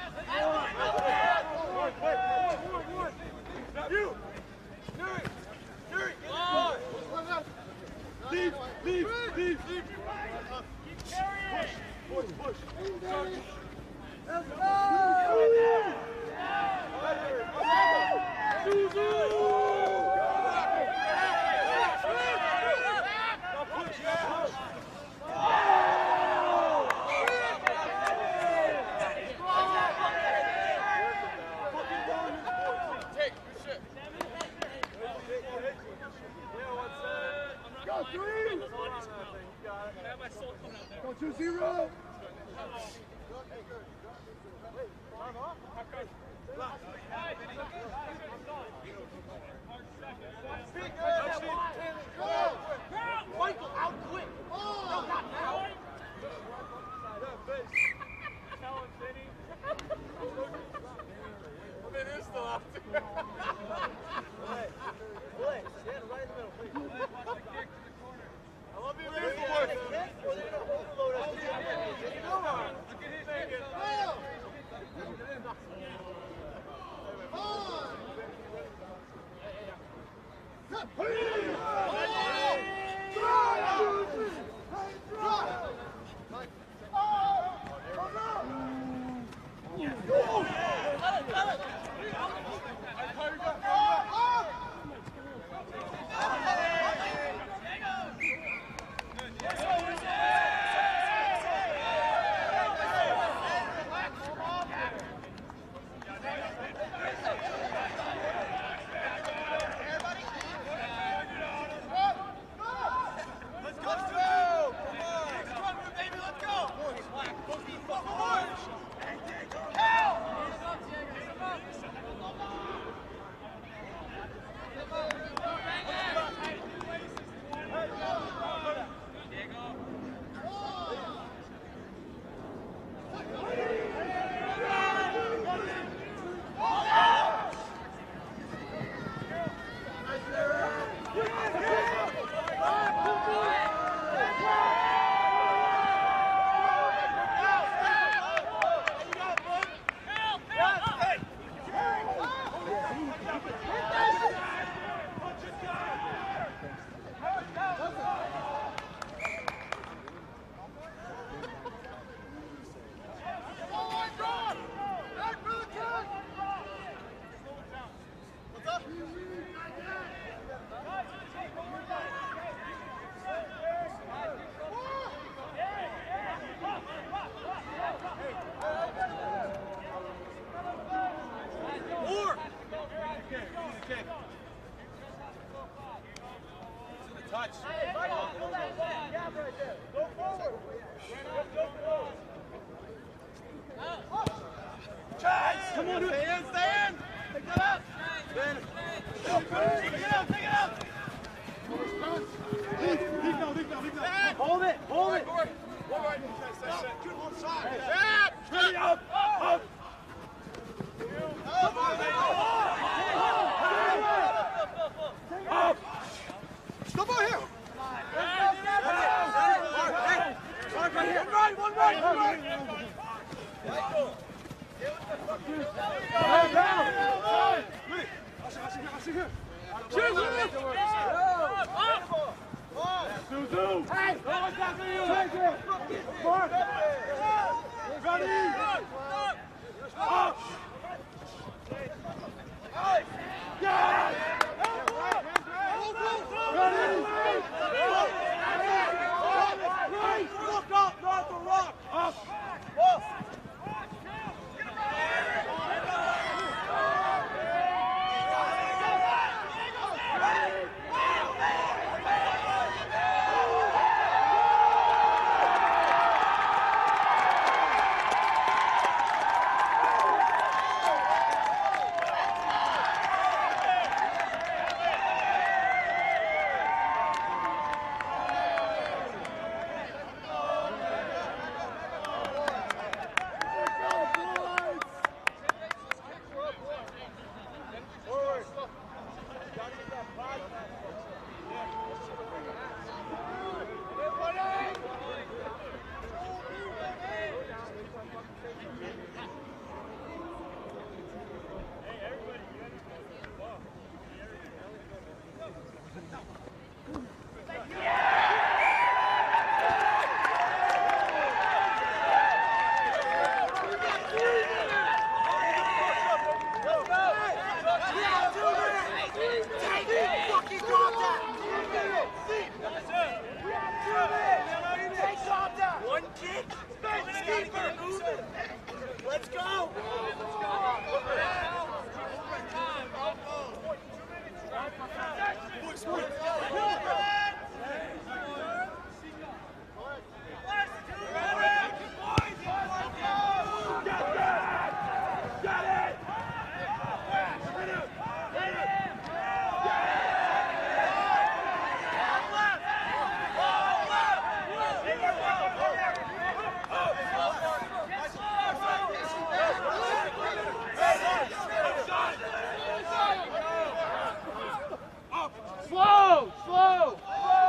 Speaker 3: You! Nuri! Nuri! Leave! Leave! Leave! Leave! Keep carrying! Push! Push! Push! Let's go! Go two zero!
Speaker 2: Michael, out quick! No, not now! Tell him, Vinny.
Speaker 3: I mean, it's still out there.
Speaker 2: Blake, stand right in the middle, please.
Speaker 3: I love you, beautiful boys. Come on. Look at his naked.
Speaker 2: Touch. Hey, right on. Pull that back. Gap right there. Go forward. Chase! Come on, stay in, stay in. Take that up. Ben. Take it out, take it out.
Speaker 3: Leave, leave now, leave now, leave now.
Speaker 2: Hold it, hold it.
Speaker 3: One right. Good on side.
Speaker 2: Step.
Speaker 3: Ready, up, up. Up, up. Stop out here! One right, one right, one right! Down, down! Here! Choose it! Suzu! Hey! Take it! Mark! Ready! Up! Yeah! Look up, not the rock! Up! Up! Let's go! Let's go!
Speaker 2: Slow! Slow!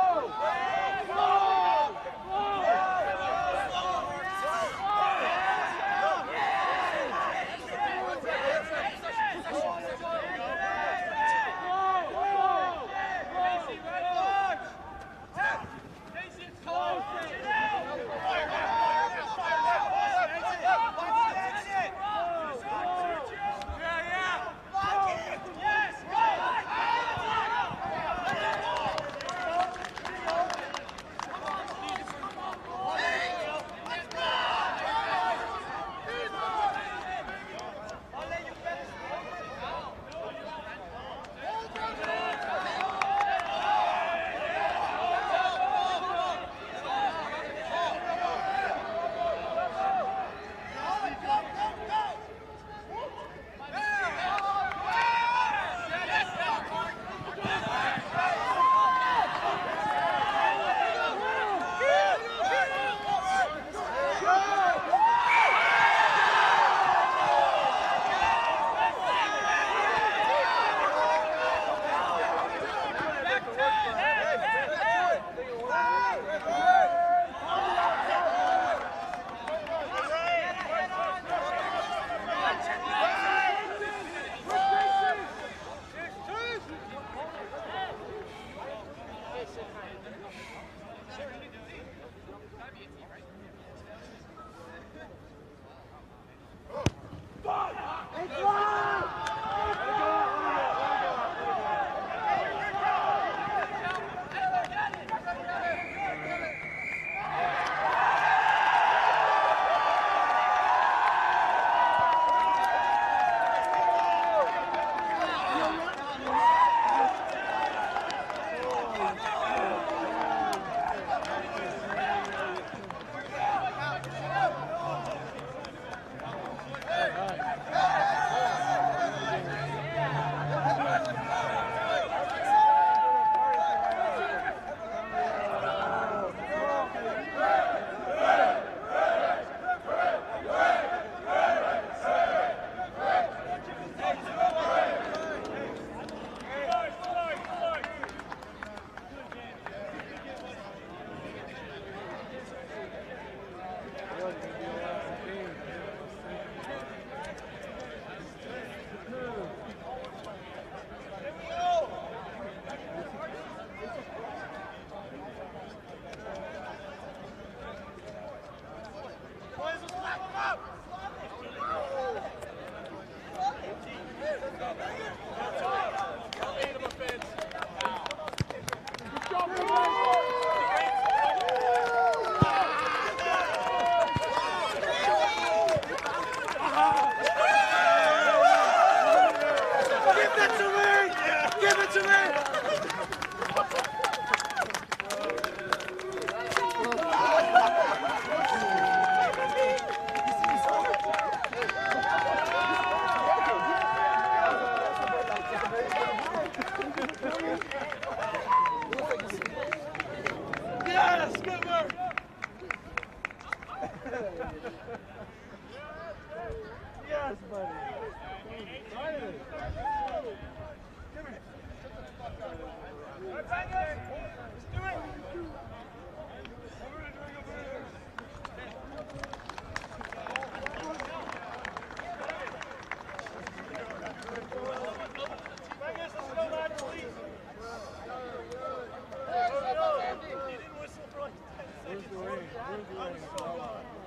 Speaker 2: Yes, buddy.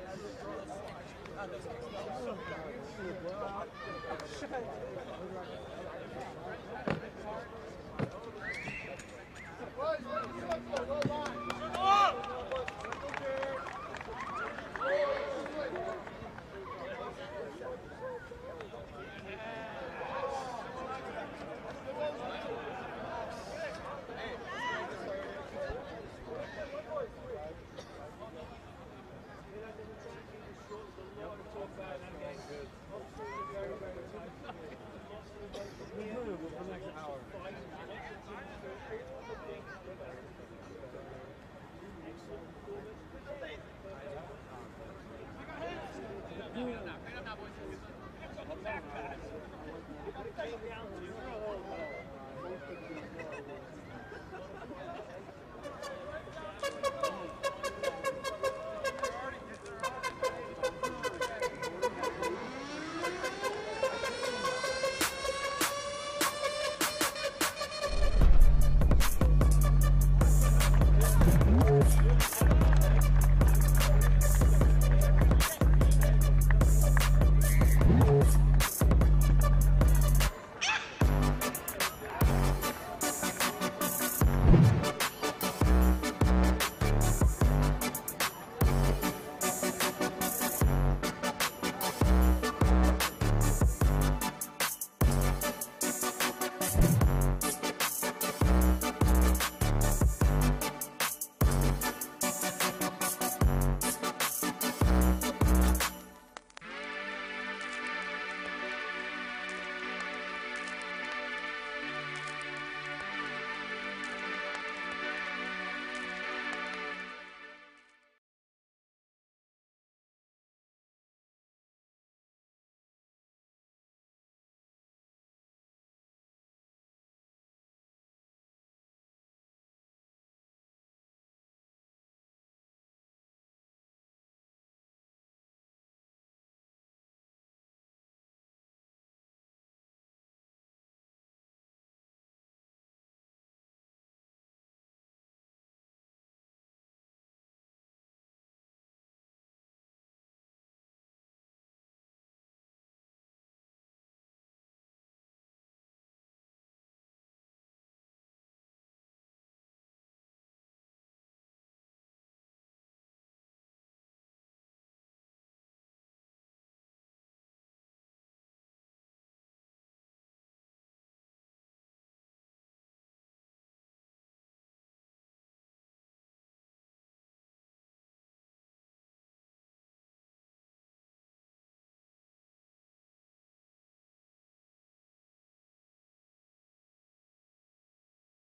Speaker 2: Where's the ring?